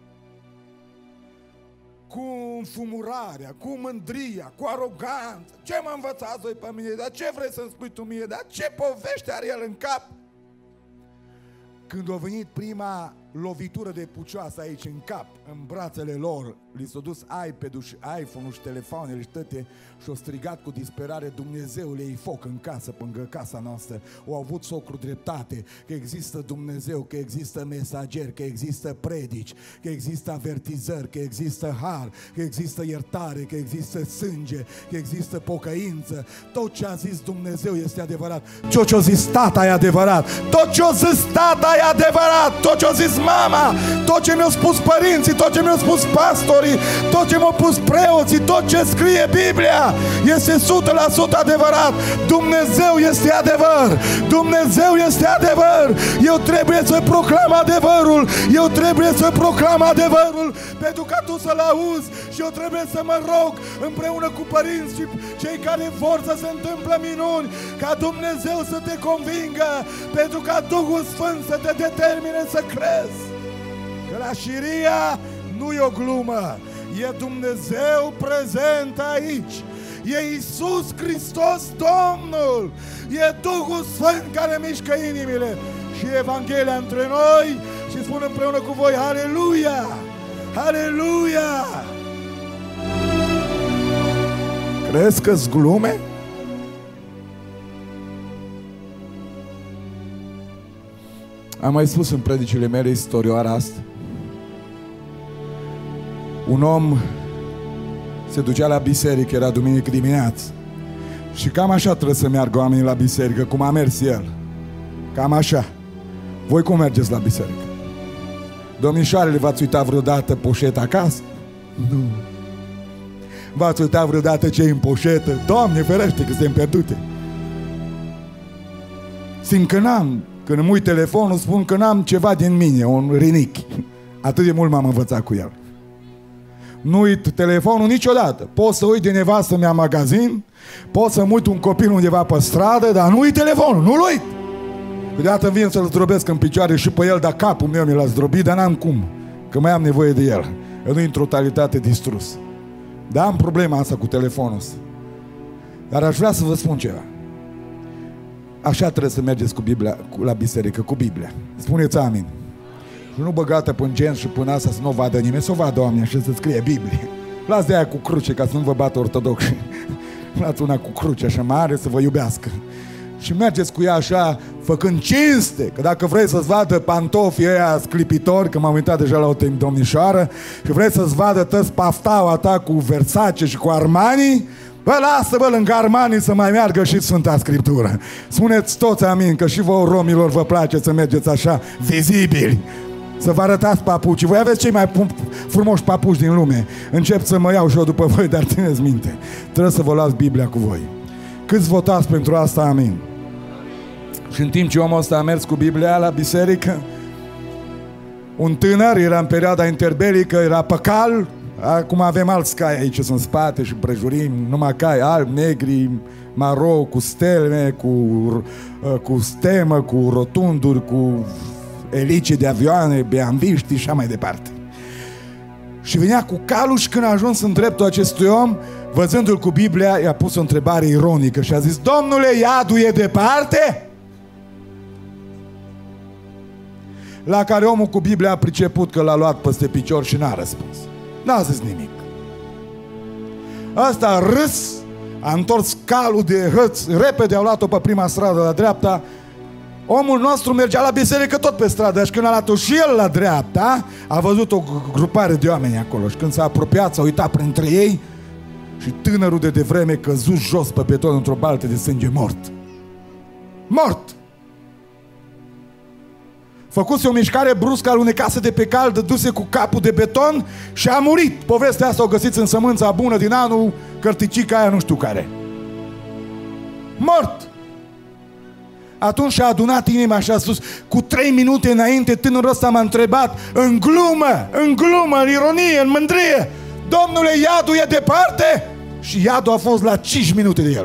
cu înfumurarea, cu mândria, cu aroganță. Ce mă învățați voi pe mine? Dar ce vrei să-mi spui tu mie? Dar ce povești are el în cap? Când a venit prima lovitură de pucioasă aici în cap, în brațele lor, li s-a dus iPad-ul și iPhone-ul și telefoanele și toate și-au strigat cu disperare: Dumnezeule, iei foc în casă, lângă casa noastră. Au avut socru dreptate, că există Dumnezeu, că există mesageri, că există predici, că există avertizări, că există har, că există iertare, că există sânge, că există pocăință. Tot ce a zis Dumnezeu este adevărat. Tot ce a zis tata e adevărat. Tot ce a zis tata e adevărat. Tot ce a zis mama, tot ce mi-au spus părinții, tot ce mi-au spus pastorii, tot ce mi-au spus preoții, tot ce scrie Biblia este 100% adevărat. Dumnezeu este adevăr. Dumnezeu este adevăr. Eu trebuie să proclam adevărul. Eu trebuie să proclam adevărul pentru ca tu să-l auzi. Și eu trebuie să mă rog împreună cu părinți și cei care vor să se întâmple minuni, ca Dumnezeu să te convingă, pentru ca Duhul Sfânt să te determine să crezi că la Șiria nu e o glumă, e Dumnezeu prezent aici, e Iisus Hristos Domnul, e Duhul Sfânt care mișcă inimile și Evanghelia între noi. Și spun împreună cu voi: Aleluia! Aleluia! Crezi că-s glume? Am mai spus în predicile mele istorioara asta. Un om se ducea la biserică, era duminică dimineață, și cam așa trebuie să meargă oamenii la biserică, cum a mers el. Cam așa. Voi cum mergeți la biserică? Domnișoarele, v-ați uitat vreodată poșeta acasă? Nu. V-ați uitat vreodată ce e în poșetă? Doamne ferește că suntem pierdute. Simt că n-am, când îmi uit telefonul, spun că n-am ceva din mine, un rinic. Atât de mult m-am învățat cu el. Nu uit telefonul niciodată. Pot să uit de nevastă mea în magazin, pot să-mi uit un copil undeva pe stradă, dar nu uit telefonul, nu-l uit. Câteodată vin să-l zdrobesc în picioare și pe el, dar capul meu mi l-a zdrobit, dar n-am cum, că mai am nevoie de el. Eu nu în totalitate distrus. Dar am problema asta cu telefonul ăsta. Dar aș vrea să vă spun ceva. Așa trebuie să mergeți cu Biblia, la biserică, cu Biblia. Spuneți amin. Și nu băgată până gen și până asta să nu o vadă nimeni, să o vadă oamenii și să scrie Biblie. Las de aia cu cruce, ca să nu vă bată ortodoxi. Luați una cu cruce așa mare să vă iubească. Și mergeți cu ea așa, făcând cinste. Că dacă vrei să-ți vadă pantofii ăia sclipitori, că m-am uitat deja la o domnișoară, și vrei să-ți vadă tăți paftaua ta cu Versace și cu Armani, bă, lasă-vă lângă Armani să mai meargă și Sfânta Scriptură. Spuneți toți amin, că și vouă romilor vă place să mergeți așa vizibili, să vă arătați papucii. Voi aveți cei mai frumoși papuci din lume. Încep să mă iau și eu după voi, dar țineți minte, trebuie să vă luați Biblia cu voi. Câți votați pentru asta, amin? Și în timp ce omul ăsta a mers cu Biblia la biserică, un tânăr, era în perioada interbelică, era pe cal. Acum avem alți cai aici, sunt spate și împrejurim, numai cai albi, negri, maro, cu stele, cu stemă, cu rotunduri, cu elice de avioane, beambiști și așa mai departe. Și venea cu calul și când a ajuns în dreptul acestui om, văzându-l cu Biblia, i-a pus o întrebare ironică și a zis: Domnule, iadul e departe? La care omul cu Biblia a priceput că l-a luat peste picior și n-a răspuns. N-a zis nimic. Ăsta a râs, a întors calul de hăț, repede au luat-o pe prima stradă la dreapta Omul nostru mergea la biserică tot pe stradă și când a luat și el la dreapta, a văzut o grupare de oameni acolo și când s-a apropiat, s-a uitat printre ei și tânărul de devreme căzut jos pe beton într-o baltă de sânge mort. Mort! Făcuse o mișcare bruscă, alunecase de pe cal, dăduse cu capul de beton și a murit. Povestea asta o găsiți în Sămânța Bună din anul Cărticica aia nu știu care. Mort! Atunci și-a adunat inima și a spus, cu 3 minute înainte tânărul ăsta m-a întrebat, în glumă, în ironie, în mândrie, Domnule, iadul e departe? Și iadul a fost la 5 minute de el.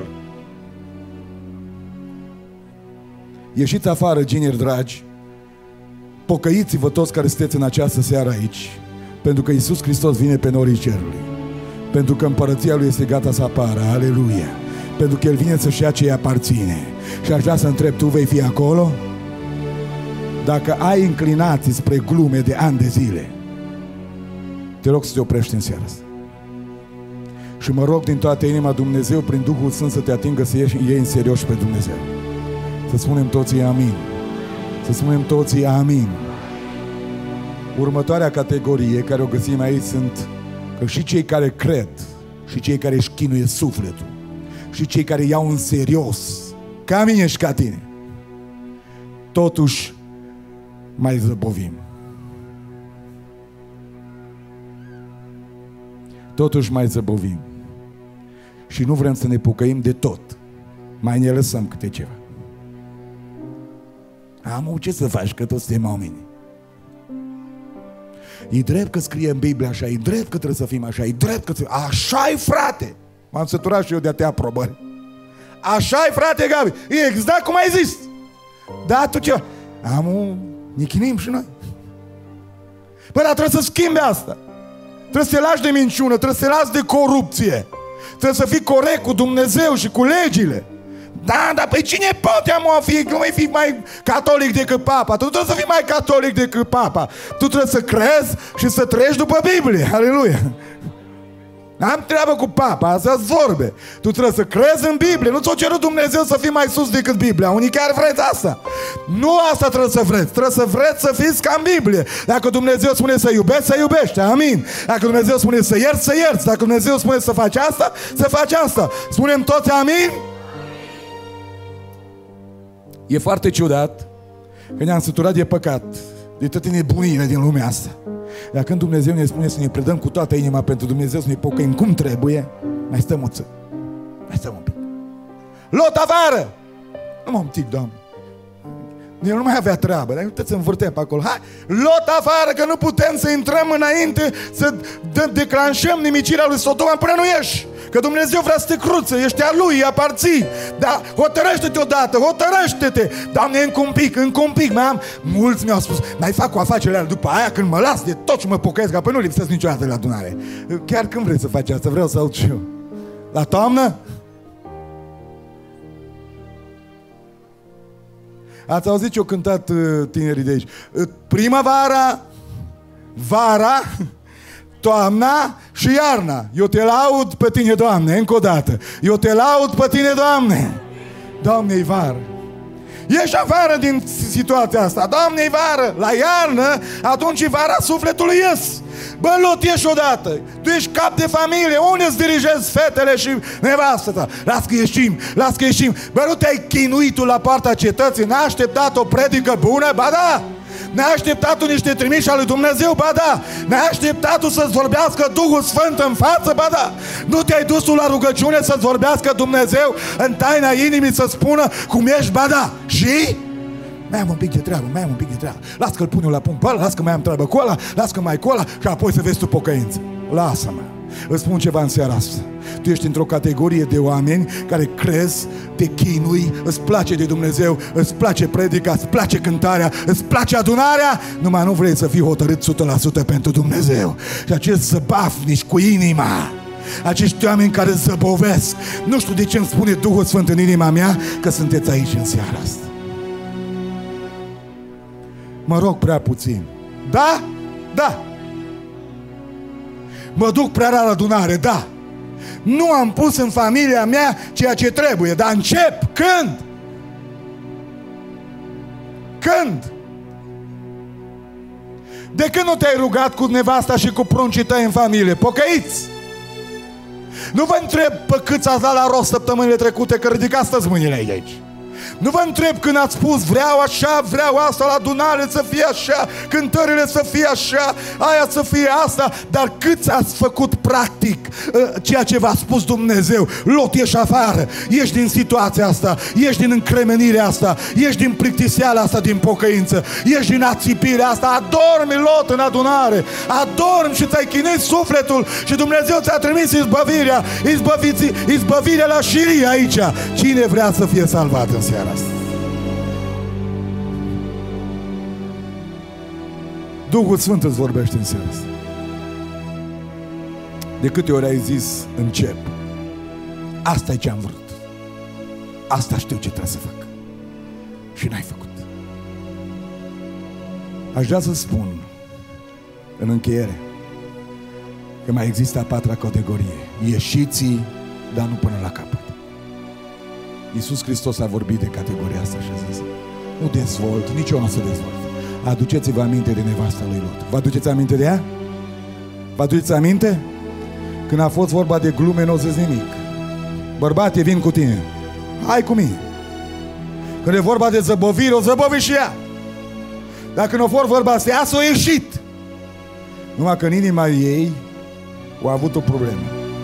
Ieșiți afară, gineri dragi, pocăiți-vă toți care sunteți în această seară aici, pentru că Iisus Hristos vine pe norii cerului, pentru că împărăția Lui este gata să apară, aleluia, pentru că El vine să-și ia ce îi aparține. Și aș vrea să întreb, tu vei fi acolo? Dacă ai inclinații spre glume de ani de zile, te rog să te oprești în seara asta. Și mă rog din toată inima, Dumnezeu prin Duhul Sfânt să te atingă să iei în serios pe Dumnezeu. Să spunem toții amin. Să spunem toții amin. Următoarea categorie care o găsim aici sunt că și cei care cred, și cei care își chinuie sufletul, și cei care iau în serios, ca mine și ca tine, totuși mai zăbovim. Totuși mai zăbovim. Și nu vrem să ne pocăim de tot. Mai ne lăsăm câte ceva. Amu, ce să faci, că toți suntem oameni. E drept că scrie în Biblie așa, e drept că trebuie să fim așa, e drept că... Așa-i, frate! M-am săturat și eu de a te aprobări. Așa-i, frate Gabi, e exact cum ai zis. Da, tu ce? Amu, ne chinuim și noi. Bă, dar trebuie să schimbi asta. Trebuie să te lași de minciună, trebuie să te lași de corupție. Trebuie să fii corect cu Dumnezeu și cu legile. Da, dar pe cine poate nu mai fi mai catolic decât papa? Tu trebuie să fii mai catolic decât papa. Tu trebuie să crezi și să trăiești după Biblie. Aleluia! N-am treabă cu papa, astea-s vorbe. Tu trebuie să crezi în Biblie. Nu ți-o cerut Dumnezeu să fii mai sus decât Biblia. Unii chiar vreți asta. Nu asta trebuie să vreți. Trebuie să vreți să fiți ca în Biblie. Dacă Dumnezeu spune să iubești, să iubești. Amin. Dacă Dumnezeu spune să ierți, să ierți. Dacă Dumnezeu spune să faci asta, să faci asta. Spunem toți amin? E foarte ciudat că ne-am săturat de păcat, de toate nebunile din lumea asta. Dar când Dumnezeu ne spune să ne predăm cu toată inima pentru Dumnezeu, să ne pocăim cum trebuie, mai stăm o ță. Mai stăm un pic. Lot afară! Numai un tic, Doamne. El nu mai avea treabă, dar puteți să învârtem pe acolo. Hai, Lot afară, că nu putem să intrăm înainte, să declanșăm nimicirea lui Sodoma până nu ieși. Că Dumnezeu vrea să te cruță, ești a Lui, îi aparții. Dar hotărăște-te odată, hotărăște-te. Doamne, încă un pic. Mulți mi-au spus, mai fac cu afacerile alea după aia, când mă las de tot și mă pocăiesc, că apoi nu lipsesc niciodată la adunare. Chiar când vrei să faci asta, vreau să aud și eu. La toamnă? Ați auzit ce au cântat tinerii de aici? Primăvara, vara, toamna și iarna. Eu te laud pe tine, Doamne, încă o dată. Eu te laud pe tine, Doamne. Doamne-i vară. Ieși afară din situația asta. Doamne-i vară. La iarnă, atunci e vara sufletului ies. Bă, Lot, ieși odată. Tu ești cap de familie. Unde îți dirigezi fetele și nevastă ta? Las că ieșim. Bă, nu te-ai chinuit tu la poarta cetății? N-a așteptat o predică bună? Ba da! Ne-a așteptat tu niște trimiși al lui Dumnezeu? Ba da! Ne-a așteptat tu să-ți vorbească Duhul Sfânt în față? Ba da! Nu te-ai dus tu la rugăciune să-ți vorbească Dumnezeu în taina inimii să spună cum ești? Ba da! Și? Mai am un pic de treabă. Las că-l pun eu la punct pe ăla, las că mai am treabă cu ăla, las că mai cu ăla și apoi să vezi tu pocăință. Lasă-mă! Îți spun ceva în seara asta. Tu ești într-o categorie de oameni care crezi, te chinui, îți place de Dumnezeu, îți place predica, îți place cântarea, îți place adunarea, numai nu vrei să fii hotărât 100% pentru Dumnezeu. Și acești zăbafnici cu inima, acești oameni care zăbovesc, nu știu de ce îmi spune Duhul Sfânt în inima mea că sunteți aici în seara asta. Mă rog prea puțin. Da? Da. Mă duc prea rar la adunare, da. Nu am pus în familia mea ceea ce trebuie, dar încep când? Când? De când nu te-ai rugat cu nevasta și cu pruncii tăi în familie? Pocăiți! Nu vă întreb pe câți ați dat la rost săptămânile trecute, că ridicați toți mâinile aici. Nu vă întreb când ați spus vreau așa, vreau asta, la adunare să fie așa, cântările să fie așa, aia să fie asta, dar câți ați făcut practic ceea ce v-a spus Dumnezeu? Lot, ieși afară, ieși din situația asta, ieși din încremenirea asta, ieși din plictiseala asta din pocăință, ieși din ațipirea asta, adormi, Lot, în adunare, adormi și ți-ai chinuit sufletul și Dumnezeu ți-a trimis izbăvirea, izbăvirea la șirie aici. Cine vrea să fie salvat în seara asta? Duhul Sfânt îți vorbește în seara asta. De câte ori ai zis încep? Asta e ce am vrut. Asta știu ce trebuie să fac. Și n-ai făcut. Aș vrea să spun în încheiere că mai există a patra categorie. Ieșiți, dar nu până la capăt. Iisus Hristos a vorbit de categoria asta și a zis: nu dezvolt, nici eu nu o să dezvolt. Aduceți-vă aminte de nevasta lui Lot. Vă aduceți aminte de ea? Vă aduceți aminte? Când a fost vorba de glume, n-o zis nimic. Bărbate, vin cu tine. Hai cu mine. Când e vorba de zăbovire, o zăbovi și ea. Dacă nu a fost vorba asta, ea s-a ieșit. Numai că în inima ei a avut o problemă.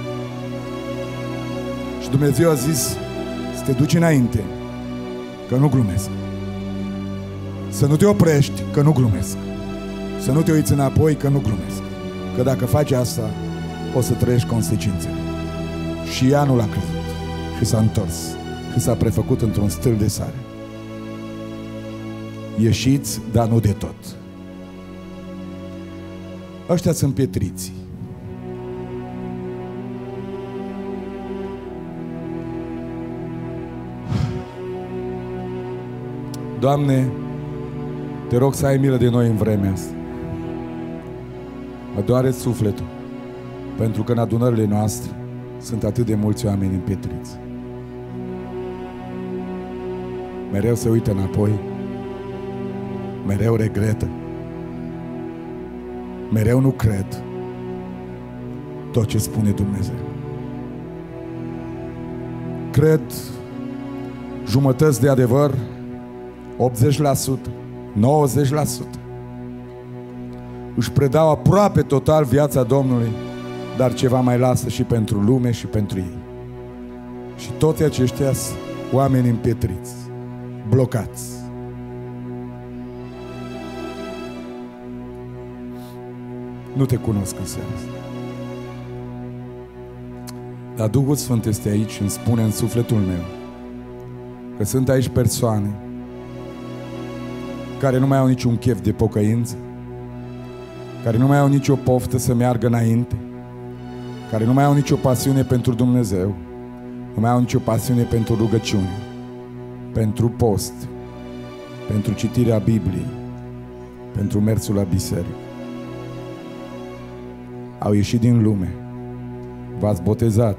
Și Dumnezeu a zis să te duci înainte, că nu glumesc. Să nu te oprești, că nu glumesc. Să nu te uiți înapoi, că nu glumesc. Că dacă faci asta, o să trăiești consecințele. Și ea nu l-a crezut. Și s-a întors. Și s-a prefăcut într-un stâlp de sare. Ieșiți, dar nu de tot. Ăștia sunt pietriții. Doamne, te rog să ai milă de noi în vremea asta. Mă doare sufletul, pentru că în adunările noastre sunt atât de mulți oameni împietriți. Mereu se uită înapoi, mereu regretă, mereu nu cred tot ce spune Dumnezeu. Cred jumătăți de adevăr, 80%, 90%. Își predau aproape total viața Domnului, dar ceva mai lasă și pentru lume și pentru ei. Și toți aceștia sunt oameni împietriți, blocați. Nu te cunosc în seara asta. Dar Duhul Sfânt este aici și îmi spune în sufletul meu că sunt aici persoane care nu mai au niciun chef de pocăință, care nu mai au nicio poftă să meargă înainte, care nu mai au nicio pasiune pentru Dumnezeu, nu mai au nicio pasiune pentru rugăciune, pentru post, pentru citirea Bibliei, pentru mersul la biserică. Au ieșit din lume, v-ați botezat.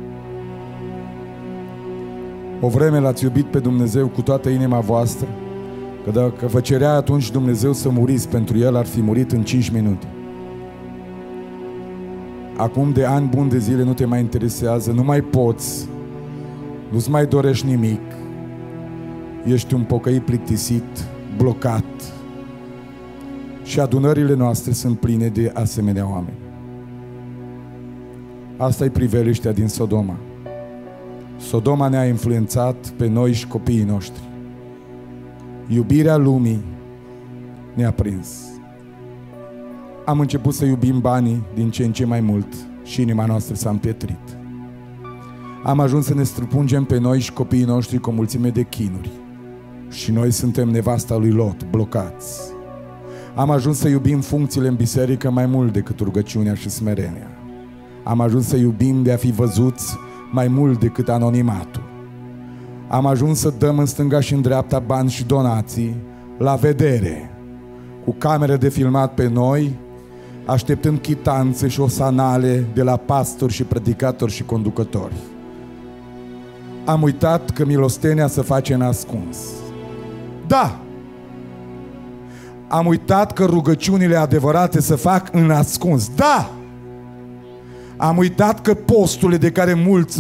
O vreme l-ați iubit pe Dumnezeu cu toată inima voastră, că dacă vă cerea atunci Dumnezeu să muriți pentru El, ar fi murit în 5 minute. Acum de ani buni de zile nu te mai interesează, nu mai poți, nu-ți mai dorești nimic, ești un pocăit plictisit, blocat. Și adunările noastre sunt pline de asemenea oameni. Asta e priveliștea din Sodoma. Sodoma ne-a influențat pe noi și copiii noștri. Iubirea lumii ne-a prins. Am început să iubim banii din ce în ce mai mult și inima noastră s-a împietrit. Am ajuns să ne străpungem pe noi și copiii noștri cu o mulțime de chinuri. Și noi suntem nevasta lui Lot, blocați. Am ajuns să iubim funcțiile în biserică mai mult decât rugăciunea și smerenia. Am ajuns să iubim de a fi văzuți mai mult decât anonimatul. Am ajuns să dăm în stânga și în dreapta bani și donații la vedere, cu camere de filmat pe noi, așteptând chitanțe și osanale de la pastori și predicatori și conducători. Am uitat că milostenia se face în ascuns. Da, Am uitat că rugăciunile adevărate se fac în ascuns. Da! Am uitat că posturile de care mulți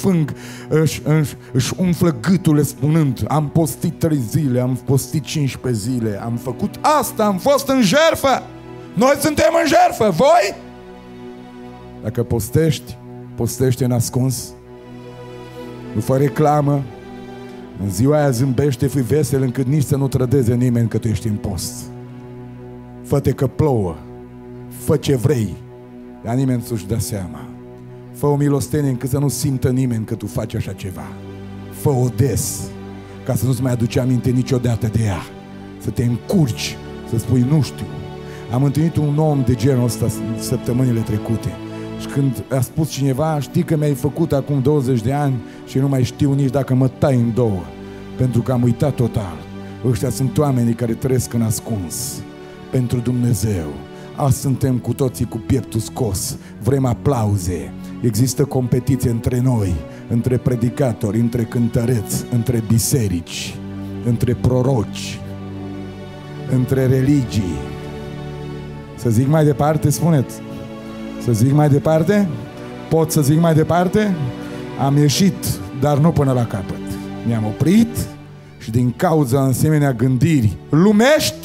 își umflă gâturile spunând: am postit 3 zile, am postit 15 zile, am făcut asta, am fost în jertfă. Noi suntem în jertfă, voi? Dacă postești, postește în ascuns. Nu fă reclamă. În ziua aia zâmbește, fii vesel încât nici să nu trădeze nimeni că tu ești în post. Fă-te că plouă. Fă ce vrei, dar nimeni să-și dea seama. Fă o milostenie încât să nu simtă nimeni că tu faci așa ceva. Fă-o des, ca să nu-ți mai aduci aminte niciodată de ea. Să te încurci, să spui: nu știu. Am întâlnit un om de genul ăsta săptămânile trecute. Și când a spus cineva: știi că mi-ai făcut acum 20 de ani și nu mai știu nici dacă mă tai în două, pentru că am uitat total. Ăștia sunt oamenii care trăiesc în ascuns pentru Dumnezeu. Azi suntem cu toții cu pieptul scos, vrem aplauze. Există competiție între noi, între predicatori, între cântăreți, între biserici, între proroci, între religii. Să zic mai departe, spuneți? Să zic mai departe? Pot să zic mai departe? Am ieșit, dar nu până la capăt. Ne-am oprit și din cauza asemenea gândiri lumești,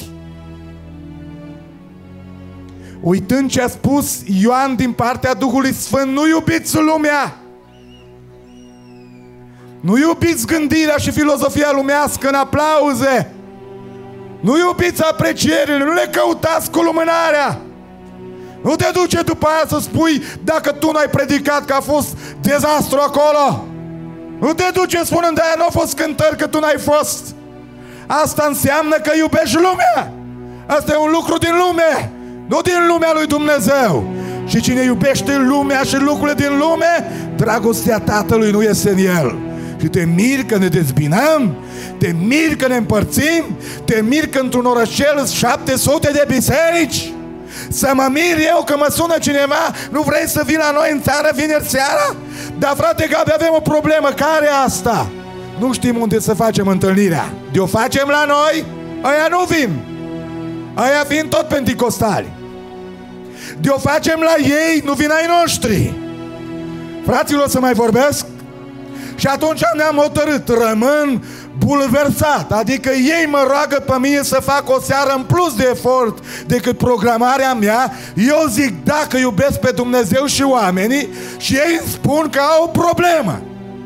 uitând ce a spus Ioan din partea Duhului Sfânt: nu iubiți lumea, nu iubiți gândirea și filozofia lumească în aplauze, nu iubiți aprecierile, nu le căutați cu lumânarea. Nu te duce după aia să spui dacă tu n-ai predicat că a fost dezastru acolo. Nu te duce spunând de aia nu au fost cântări că tu n-ai fost. Asta înseamnă că iubești lumea. Asta e un lucru din lume, nu din lumea lui Dumnezeu. Și cine iubește lumea și lucrurile din lume, dragostea Tatălui nu este în el. Și te miri că ne dezbinăm, te miri că ne împărțim, te miri că într-un orășel 700 de biserici. Să mă mir eu că mă sună cineva: nu vrei să vii la noi în țară vineri seara? Dar frate Gabi, avem o problemă. Care e asta? Nu știm unde să facem întâlnirea. De-o facem la noi? Aia nu vin. Aia vin tot penticostali. De-o facem la ei, nu vin ai noștri. Fraților, să mai vorbesc? Și atunci ne-am hotărât, rămân bulversat. Adică ei mă roagă pe mine să fac o seară în plus de efort decât programarea mea. Eu zic da, că iubesc pe Dumnezeu și oamenii, și ei îmi spun că au o problemă.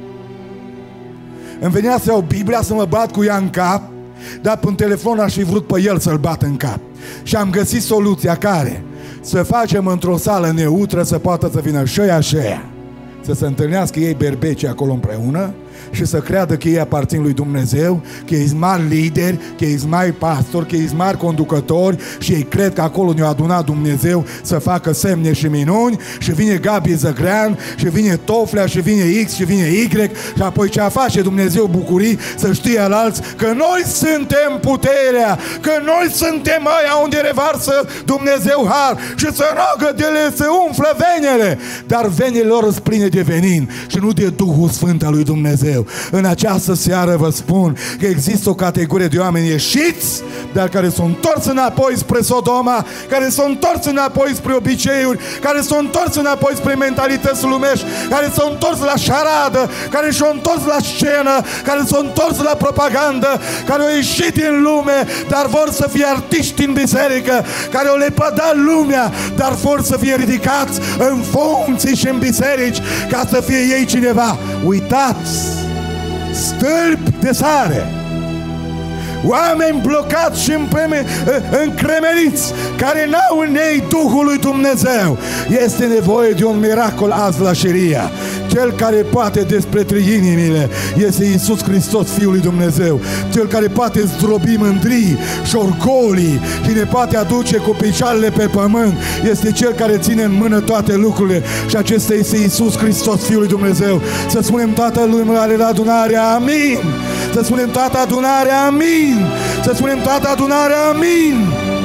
Îmi venea să iau Biblia să mă bat cu ea în cap, dar pe un telefon aș fi vrut pe el să-l bat în cap. Și am găsit soluția care? Să facem într-o sală neutră, să poată să vină și ăia, să se întâlnească ei berbeci acolo împreună și să creadă că ei aparțin lui Dumnezeu, că ei sunt mari lideri, că ei sunt mari pastori, că ei sunt mari conducători și ei cred că acolo ne-a adunat Dumnezeu să facă semne și minuni. Și vine Gabi Zăgrean, și vine Toflea, și vine X, și vine Y, și apoi ce a face Dumnezeu bucurii, să știe alalți că noi suntem puterea, că noi suntem aia unde revarsă Dumnezeu har, și să roagă de ele se umflă venele, dar venele lor sunt pline de venin și nu de Duhul Sfânt al lui Dumnezeu. În această seară vă spun că există o categorie de oameni ieșiți, dar care s-au întors înapoi spre Sodoma, care s-au întors înapoi spre obiceiuri, care s-au întors înapoi spre mentalități lumești, care s-au întors la șaradă, care s-au întors la scenă, care s-au întors la propagandă, care au ieșit din lume, dar vor să fie artiști în biserică, care au lepădat lumea, dar vor să fie ridicați în funcții și în biserici, ca să fie ei cineva. Uitați! Stâlpi de sare, oameni blocați și încremeniți, care n-au în ei Duhul lui Dumnezeu. Este nevoie de un miracol azi la Șiria. Cel care poate despre inimile este Iisus Hristos, Fiul lui Dumnezeu. Cel care poate zdrobi mândrii și orgolii și ne poate aduce cu picioarele pe pământ este Cel care ține în mână toate lucrurile, și acesta este Iisus Hristos, Fiul lui Dumnezeu. Să spunem toată lumea la adunarea amin. Să spunem toată adunarea amin. Să spunem toată adunarea amin.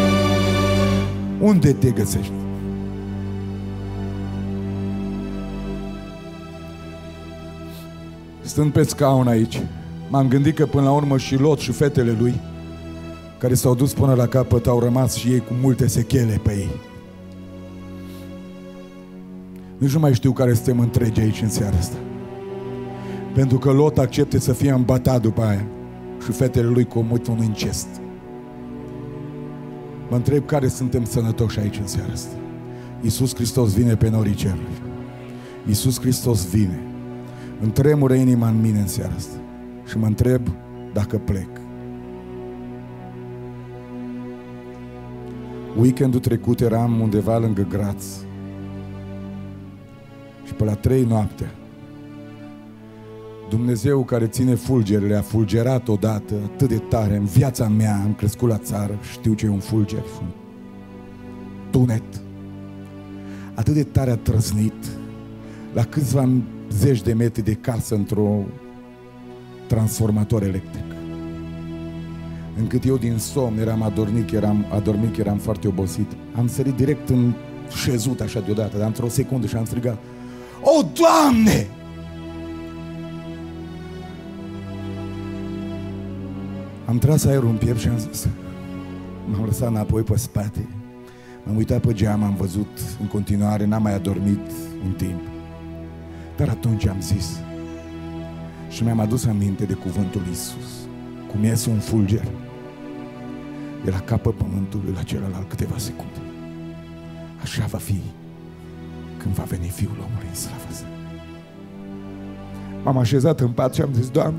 Unde te găsești? Stând pe scaun aici, m-am gândit că până la urmă și Lot și fetele lui care s-au dus până la capăt au rămas și ei cu multe sechele pe ei. Nici nu mai știu care suntem întregi aici în seara asta. Pentru că Lot accepte să fie îmbătat după aia și fetele lui comut un incest. Mă întreb care suntem sănătoși aici în seara asta. Iisus Hristos vine pe norii cerului. Iisus Hristos vine. Îmi tremură inima în mine în seara asta. Și mă întreb dacă plec. Weekendul trecut eram undeva lângă Graț. Și pe la 3 noaptea Dumnezeu care ține fulgerele a fulgerat odată atât de tare. În viața mea am crescut la țară, știu ce e un fulger, un tunet. Atât de tare a trăznit la câțiva zeci de metri de casă într-o transformator electric. Încât eu din somn eram adormit, eram foarte obosit. Am sărit direct în șezut așa deodată, dar într-o secundă și am strigat: "O, Doamne!" Am tras aerul în piept și am zis, m-am lăsat înapoi pe spate, m-am uitat pe geam, am văzut în continuare, n-am mai adormit un timp. Dar atunci am zis și mi-am adus aminte de cuvântul lui Iisus, cum iese un fulger de la capăt pământului la celălalt câteva secunde. Așa va fi când va veni Fiul omului în slavă. M-am așezat în pat și am zis: Doamne,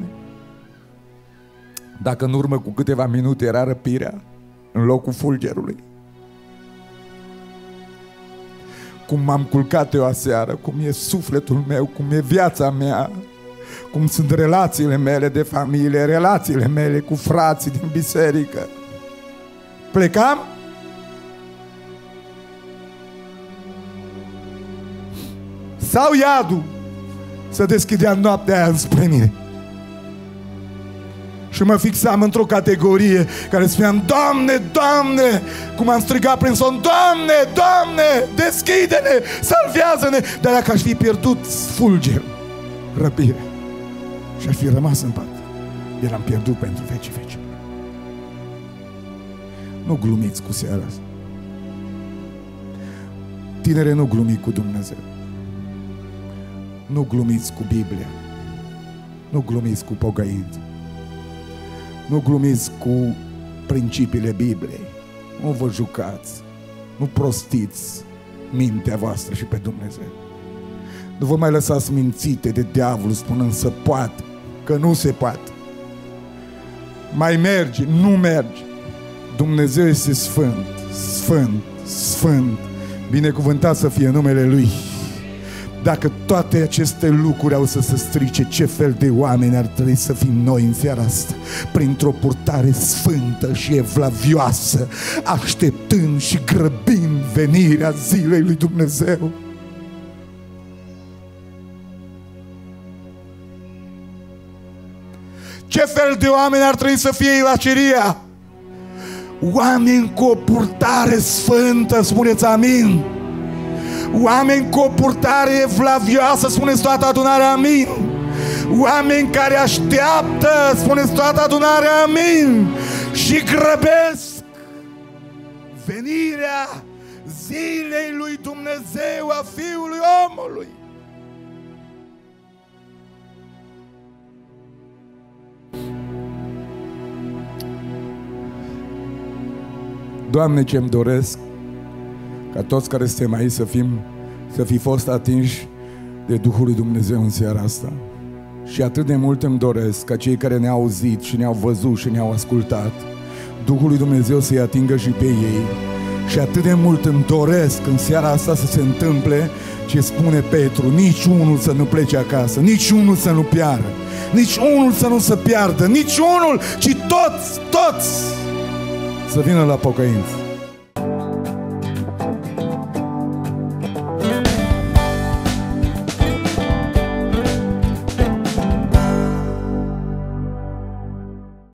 dacă în urmă cu câteva minute era răpirea în locul fulgerului, cum m-am culcat eu aseară, cum e sufletul meu, cum e viața mea, cum sunt relațiile mele de familie, relațiile mele cu frații din biserică, plecam? Sau iadul să deschidea noaptea aia înspre mine? Și mă fixam într-o categorie care spuneam: Doamne, Doamne, cum am strigat prin somn: Doamne, Doamne, deschide-ne, salvează-ne. Dar dacă aș fi pierdut fulger, răpirea, și aș fi rămas în pat, eram pierdut pentru vecii veci. Nu glumiți cu seara asta. Tinere, nu glumiți cu Dumnezeu. Nu glumiți cu Biblia. Nu glumiți cu pocăință. Nu glumiți cu principiile Bibliei. Nu vă jucați. Nu prostiți mintea voastră și pe Dumnezeu. Nu vă mai lăsați mințite de diavol spunând să poate, că nu se poate. Mai merge, nu merge. Dumnezeu este sfânt, sfânt, sfânt. Binecuvântat să fie numele Lui. Dacă toate aceste lucruri au să se strice, ce fel de oameni ar trebui să fim noi în seara asta? Printr-o purtare sfântă și evlavioasă, așteptând și grăbind venirea zilei lui Dumnezeu. Ce fel de oameni ar trebui să fie Ilaceria? Oameni cu o purtare sfântă, spuneți amin. Oameni cu o purtare evlavioasă, spuneți toată adunarea amin. Oameni care așteaptă, spuneți toată adunarea amin. Și grăbesc venirea zilei lui Dumnezeu a Fiului omului. Doamne, ce-mi doresc ca toți care suntem aici să fi fost atinși de Duhul lui Dumnezeu în seara asta. Și atât de mult îmi doresc ca cei care ne-au auzit și ne-au văzut și ne-au ascultat, Duhul lui Dumnezeu să-i atingă și pe ei. Și atât de mult îmi doresc în seara asta să se întâmple ce spune Petru: nici unul să nu plece acasă, nici unul să nu piară, nici unul să nu se piardă, nici unul, ci toți să vină la pocăință.